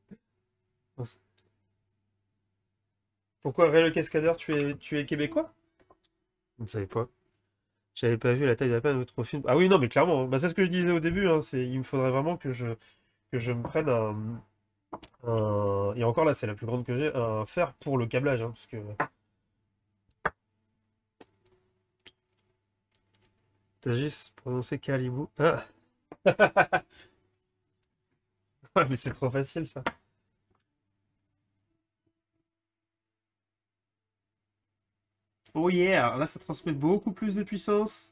Pourquoi Ray le cascadeur, tu es, tu es québécois? Je ne savais pas. J'avais pas vu la taille de la panne de votre film. Ah oui, non, mais clairement, hein. Bah, c'est ce que je disais au début, hein, c'est, il me faudrait vraiment que je, que je me prenne un, un- Et encore là, c'est la plus grande que j'ai, un fer pour le câblage, hein, parce que... T'as juste prononcé Calibou. Ah! Ouais, mais c'est trop facile, ça. Oh yeah! Là, ça transmet beaucoup plus de puissance.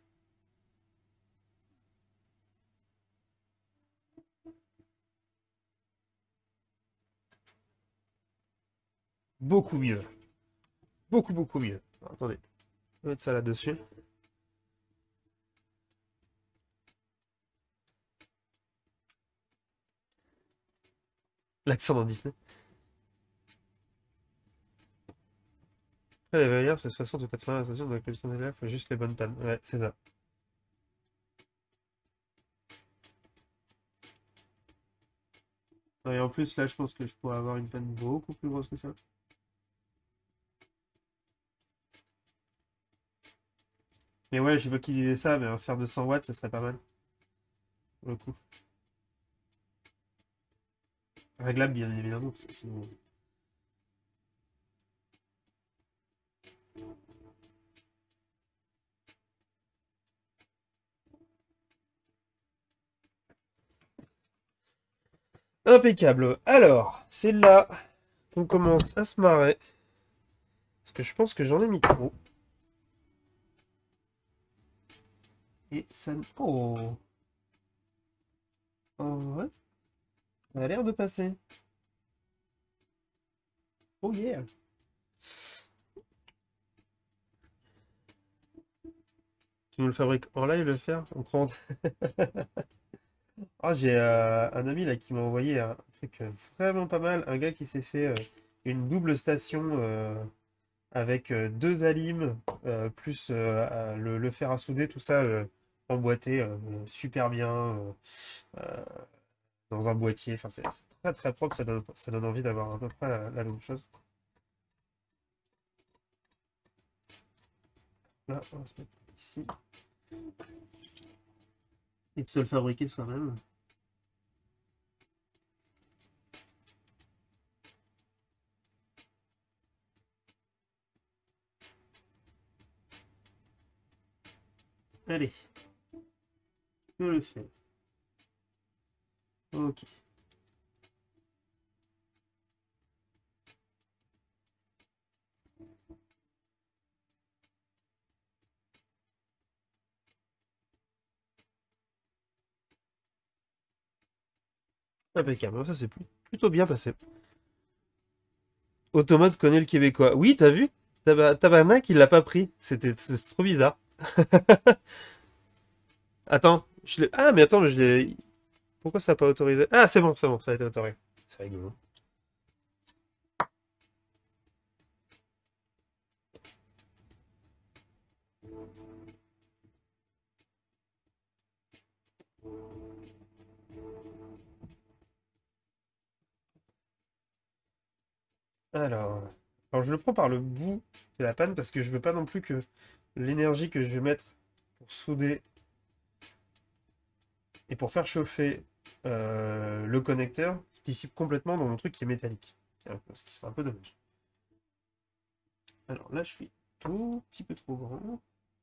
Beaucoup mieux. Beaucoup, beaucoup mieux. Alors, attendez, je vais mettre ça là-dessus. L'accent dans Disney. Après, les valeurs, c'est soixante ou quatre-vingts la station, donc le puissance des il faut juste les bonnes pannes. Ouais, c'est ça. Ouais, et en plus, là, je pense que je pourrais avoir une panne beaucoup plus grosse que ça. Mais ouais, je sais pas qui disait ça, mais un fer de cent watts, ça serait pas mal. Pour le coup. Réglable, bien évidemment, parce que sinon... Impeccable. Alors, c'est là qu'on commence à se marrer. Parce que je pense que j'en ai mis trop. Et ça... ne- Oh! En vrai, ça a l'air de passer. Oh yeah! Tu nous le fabriques en live, le fer? On prend... Ah, j'ai euh, un ami là qui m'a envoyé un truc euh, vraiment pas mal. Un gars qui s'est fait euh, une double station euh, avec euh, deux alimes, euh, plus euh, euh, le, le fer à souder, tout ça euh, emboîté euh, super bien euh, euh, dans un boîtier. Enfin, c'est c'est très très propre, ça donne, ça donne envie d'avoir à peu près la, la même chose. Là, on va se mettre ici. Et de se le fabriquer soi-même. Allez, je le fais. Ok. Impeccable, ça c'est plutôt bien passé. Automate connaît le québécois. Oui, t'as vu? Taba- Tabarnak, il l'a pas pris. C'était c'est trop bizarre. Attends, je l'ai... Ah, mais attends, je l'ai... Pourquoi ça n'a pas autorisé? Ah, c'est bon, c'est bon, ça a été autorisé. C'est rigolo. Alors... Alors, je le prends par le bout de la panne parce que je veux pas non plus que l'énergie que je vais mettre pour souder et pour faire chauffer euh, le connecteur se dissipe complètement dans mon truc qui est métallique. Ce qui serait un peu dommage. Alors là, je suis tout petit peu trop grand.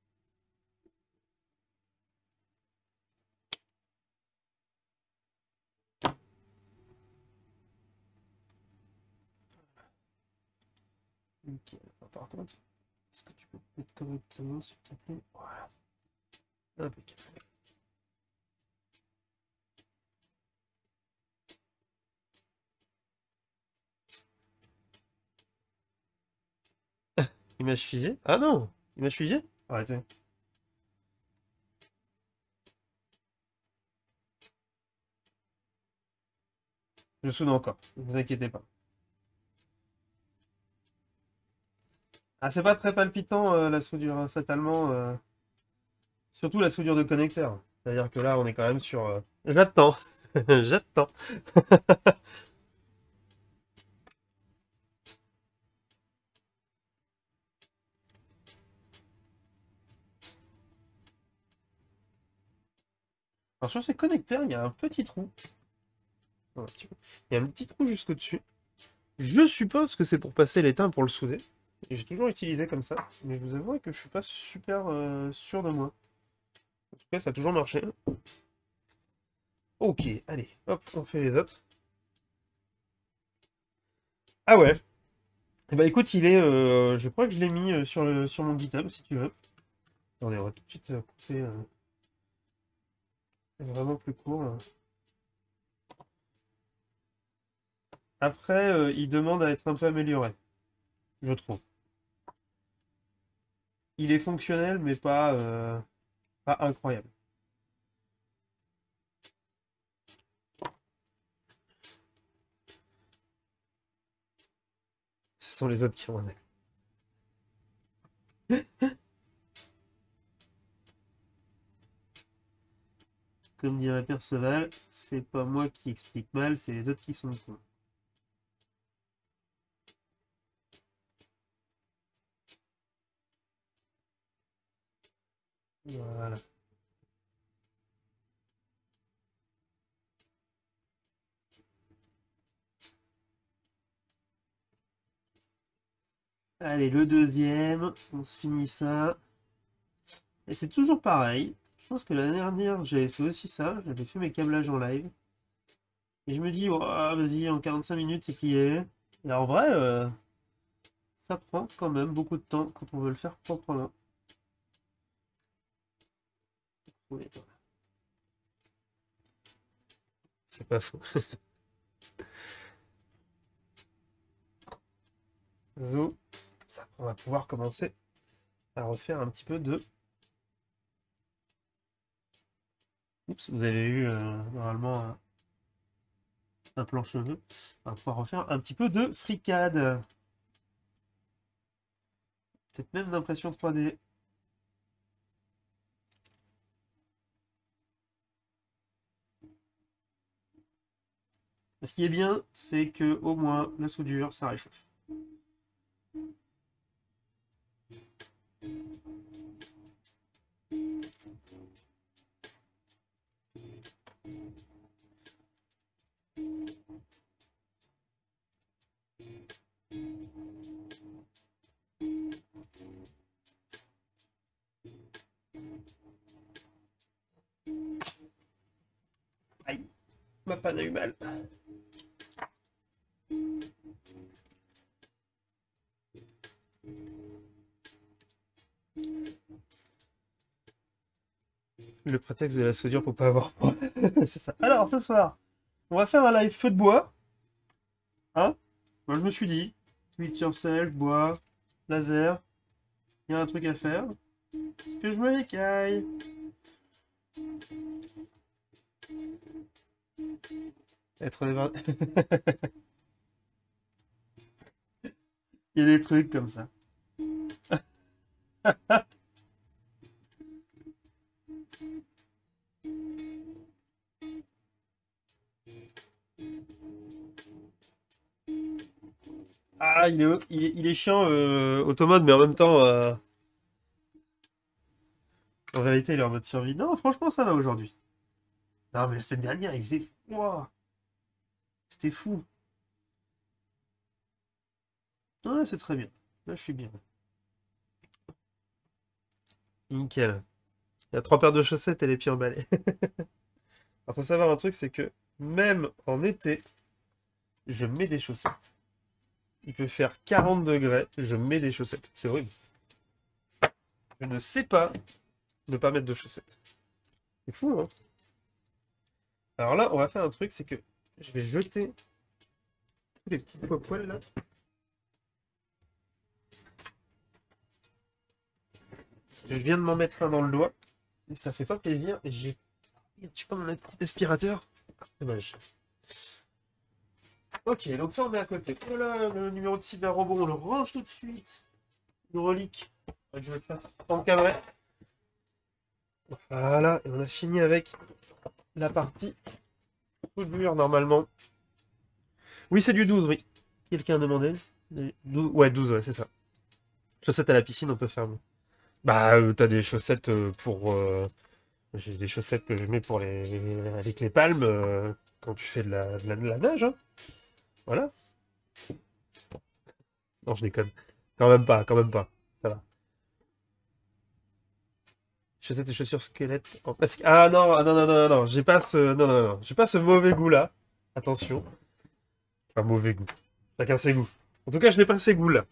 Ok, alors, par contre, est-ce que tu peux mettre correctement, s'il te plaît? Voilà. Impeccable. Image figée? Ah non! Image figée? Arrêtez. Je soude encore, ne vous inquiétez pas. Ah, c'est pas très palpitant euh, la soudure, hein, fatalement. euh, Surtout la soudure de connecteur. C'est-à-dire que là, on est quand même sur... euh, J'attends. J'attends. Alors sur ces connecteurs, il y a un petit trou. Un petit peu. Il y a un petit trou jusqu'au-dessus. Je suppose que c'est pour passer l'étain pour le souder. Et j'ai toujours utilisé comme ça. Mais je vous avoue que je suis pas super euh, sûr de moi. En tout cas, ça a toujours marché. Ok, allez, hop, on fait les autres. Ah ouais. Eh bah écoute, il est, euh, je crois que je l'ai mis euh, sur, le, sur mon GitHub, si tu veux. Attendez, on va tout de suite euh, couper euh, vraiment plus court. euh. Après, euh, il demande à être un peu amélioré, je trouve. Il est fonctionnel, mais pas, euh, pas incroyable. Ce sont les autres qui ont un accent. Comme dirait Perceval, c'est pas moi qui explique mal, c'est les autres qui sont cons. Voilà. Allez, le deuxième, on se finit ça. Et c'est toujours pareil. Je pense que l'année dernière, j'avais fait aussi ça. J'avais fait mes câblages en live. Et je me dis, oh, vas-y, en quarante-cinq minutes, c'est plié. Et en vrai, euh, ça prend quand même beaucoup de temps quand on veut le faire proprement. Oui, c'est pas faux. Zo, ça, on va pouvoir commencer à refaire un petit peu de... Oups, vous avez eu euh, normalement un, un plan cheveux. On va pouvoir refaire un petit peu de fricade. Peut-être même d'impression trois D. Ce qui est bien, c'est que au moins la soudure, ça réchauffe. Ma panne a eu mal. Le prétexte de la soudure pour pas avoir froid. C'est ça. Alors, ce soir, on va faire un live feu de bois. Hein? Moi, je me suis dit, tweet yourself, bois, laser. Il y a un truc à faire. Est-ce que je me l'écaille? Être des... Il y a des trucs comme ça. Ah, il est, il est, il est chiant, euh, automode, mais en même temps, euh, en vérité, il est en mode survie. Non, franchement, ça va aujourd'hui. Non, mais la semaine dernière, il faisait froid. C'était fou. Non, là, c'est très bien. Là, je suis bien. Nickel. Il y a trois paires de chaussettes et les pieds emballés. Il faut savoir un truc, c'est que même en été, je mets des chaussettes. Il peut faire quarante degrés, je mets des chaussettes. C'est horrible. Je ne sais pas ne pas mettre de chaussettes. C'est fou, hein? Alors là, on va faire un truc, c'est que je vais jeter tous les petits poils là. Parce que je viens de m'en mettre un dans le doigt. Et ça fait pas plaisir. Et j'ai... Je sais pas mon petit aspirateur. Dommage. Ok, donc ça on met à côté. Voilà, le numéro de cyber robot, on le range tout de suite. Le relique. Je vais le faire encadrer. Voilà, et on a fini avec la partie soudure normalement. Oui, c'est du douze, oui. Quelqu'un a demandé. douze, ouais, douze, ouais, c'est ça. Chaussettes à la piscine, on peut faire. Bah, euh, t'as des chaussettes euh, pour... euh, J'ai des chaussettes que je mets pour les... avec les palmes euh, quand tu fais de la, de la, de la nage, hein. Voilà. Non, je déconne. Quand même pas, quand même pas. Ça va. Chaussettes et chaussures squelettes en plastique. Ah non, ah non, non, non, non, j'ai pas ce... Non, non, non, j'ai pas ce mauvais goût-là. Attention. Pas mauvais goût. Chacun ses goûts. En tout cas, je n'ai pas ces goûts-là.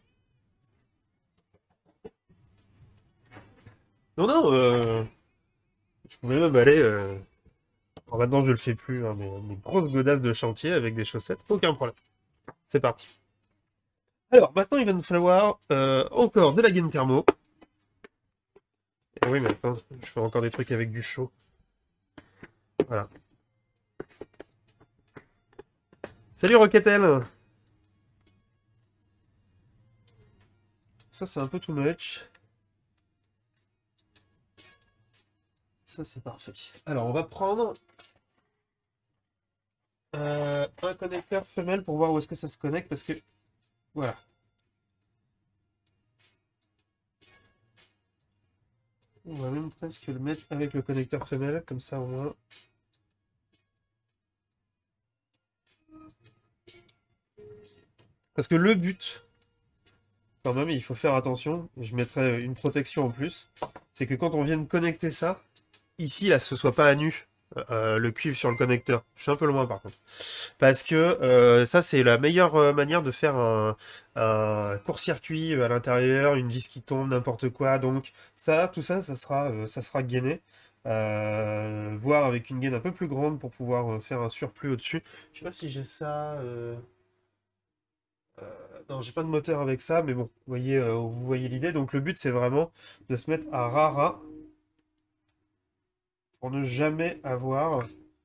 Non, non, euh... je pouvais même aller... Euh... Alors maintenant, je le fais plus, hein, mais mes grosses godasses de chantier avec des chaussettes, aucun problème. C'est parti. Alors, maintenant, il va nous falloir euh, encore de la gaine thermo. Et oui, mais attends, je fais encore des trucs avec du chaud. Voilà. Salut Roquetel! Ça, c'est un peu too much. Ça, c'est parfait. Alors, on va prendre euh, un connecteur femelle pour voir où est-ce que ça se connecte, parce que... Voilà. On va même presque le mettre avec le connecteur femelle, comme ça au moins. Parce que le but, quand même, il faut faire attention, je mettrai une protection en plus, c'est que quand on vient de connecter ça, ici, là, ce soit pas à nu, euh, le cuivre sur le connecteur. Je suis un peu loin par contre. Parce que euh, ça, c'est la meilleure euh, manière de faire un, un court-circuit à l'intérieur, une vis qui tombe, n'importe quoi. Donc ça, tout ça, ça sera, euh, ça sera gainé. Euh, voire avec une gaine un peu plus grande pour pouvoir euh, faire un surplus au-dessus. Je sais pas si j'ai ça... Euh... Euh, non, j'ai pas de moteur avec ça, mais bon, vous voyez, euh, vous voyez l'idée. Donc le but, c'est vraiment de se mettre à ras-ras pour ne jamais avoir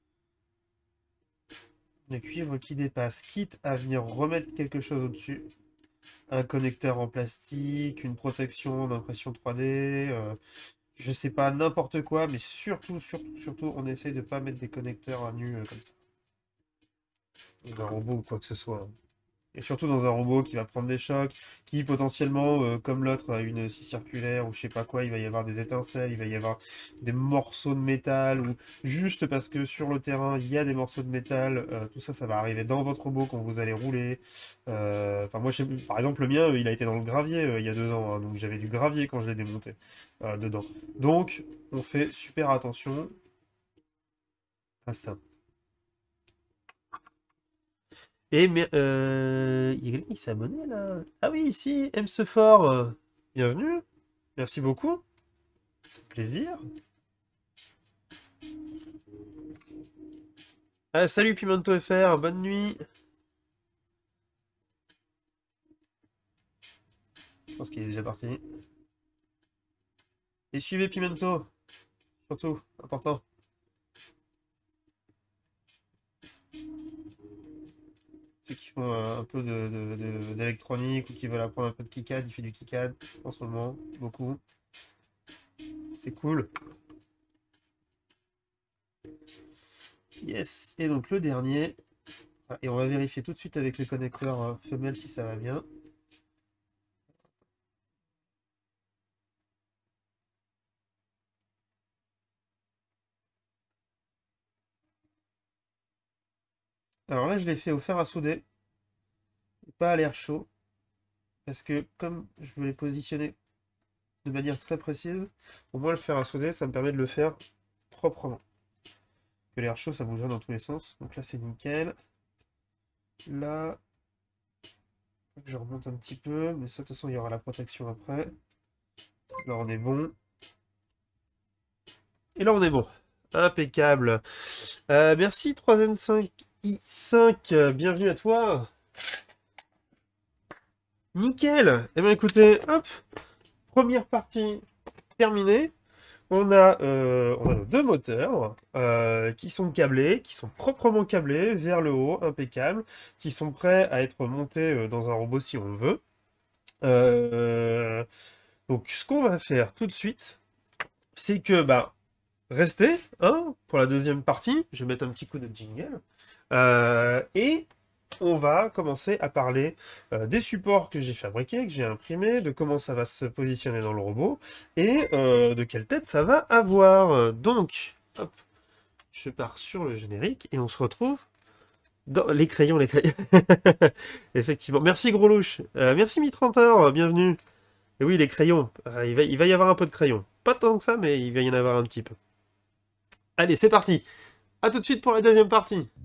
le cuivre qui dépasse, quitte à venir remettre quelque chose au-dessus. Un connecteur en plastique, une protection d'impression trois D, euh, je sais pas, n'importe quoi, mais surtout, surtout, surtout, on essaye de pas mettre des connecteurs à nu euh, comme ça. Ou un robot ou quoi que ce soit, hein. Et surtout dans un robot qui va prendre des chocs, qui potentiellement, euh, comme l'autre, a une scie circulaire ou je sais pas quoi, il va y avoir des étincelles, il va y avoir des morceaux de métal, ou juste parce que sur le terrain, il y a des morceaux de métal, euh, tout ça, ça va arriver dans votre robot quand vous allez rouler. Euh, Enfin, moi, je sais- par exemple, le mien, euh, il a été dans le gravier euh, il y a deux ans, hein, donc j'avais du gravier quand je l'ai démonté euh, dedans. Donc, on fait super attention à ça. Et mais euh, il y a quelqu'un qui s'est abonné là. Ah oui, ici, M ce fort. euh, Bienvenue. Merci beaucoup. Plaisir. Ah, salut Pimento F R, bonne nuit. Je pense qu'il est déjà parti. Et suivez Pimento, surtout, important. Ceux qui font euh, un peu de- de- de- d'électronique ou qui veulent apprendre un peu de KiCad, il fait du KiCad en ce moment, beaucoup. C'est cool. Yes. Et donc le dernier. Ah, et on va vérifier tout de suite avec le connecteur euh, femelle si ça va bien. Alors là, je l'ai fait au fer à souder, pas à l'air chaud, parce que comme je veux les positionner de manière très précise, au moins le fer à souder, ça me permet de le faire proprement. Que l'air chaud, ça bouge dans tous les sens. Donc là, c'est nickel. Là, je remonte un petit peu, mais ça, de toute façon, il y aura la protection après. Là, on est bon. Et là, on est bon. Impeccable. Euh, merci trois N cinq I cinq, euh, bienvenue à toi. Nickel. Eh bien, écoutez, hop, première partie terminée. On a, euh, on a nos deux moteurs euh, qui sont câblés, qui sont proprement câblés vers le haut, impeccables, qui sont prêts à être montés euh, dans un robot si on le veut. Euh, donc, ce qu'on va faire tout de suite, c'est que, bah, restez, hein, pour la deuxième partie. Je vais mettre un petit coup de jingle. Euh, et on va commencer à parler euh, des supports que j'ai fabriqués, que j'ai imprimés, de comment ça va se positionner dans le robot, et euh, de quelle tête ça va avoir. Donc, hop, je pars sur le générique, et on se retrouve dans les crayons, les crayons. Effectivement. Merci Grolouche. Euh, merci Mitrantor, bienvenue. Et oui, les crayons. Euh, il va, il va y avoir un peu de crayons. Pas tant que ça, mais il va y en avoir un petit peu. Allez, c'est parti. À tout de suite pour la deuxième partie.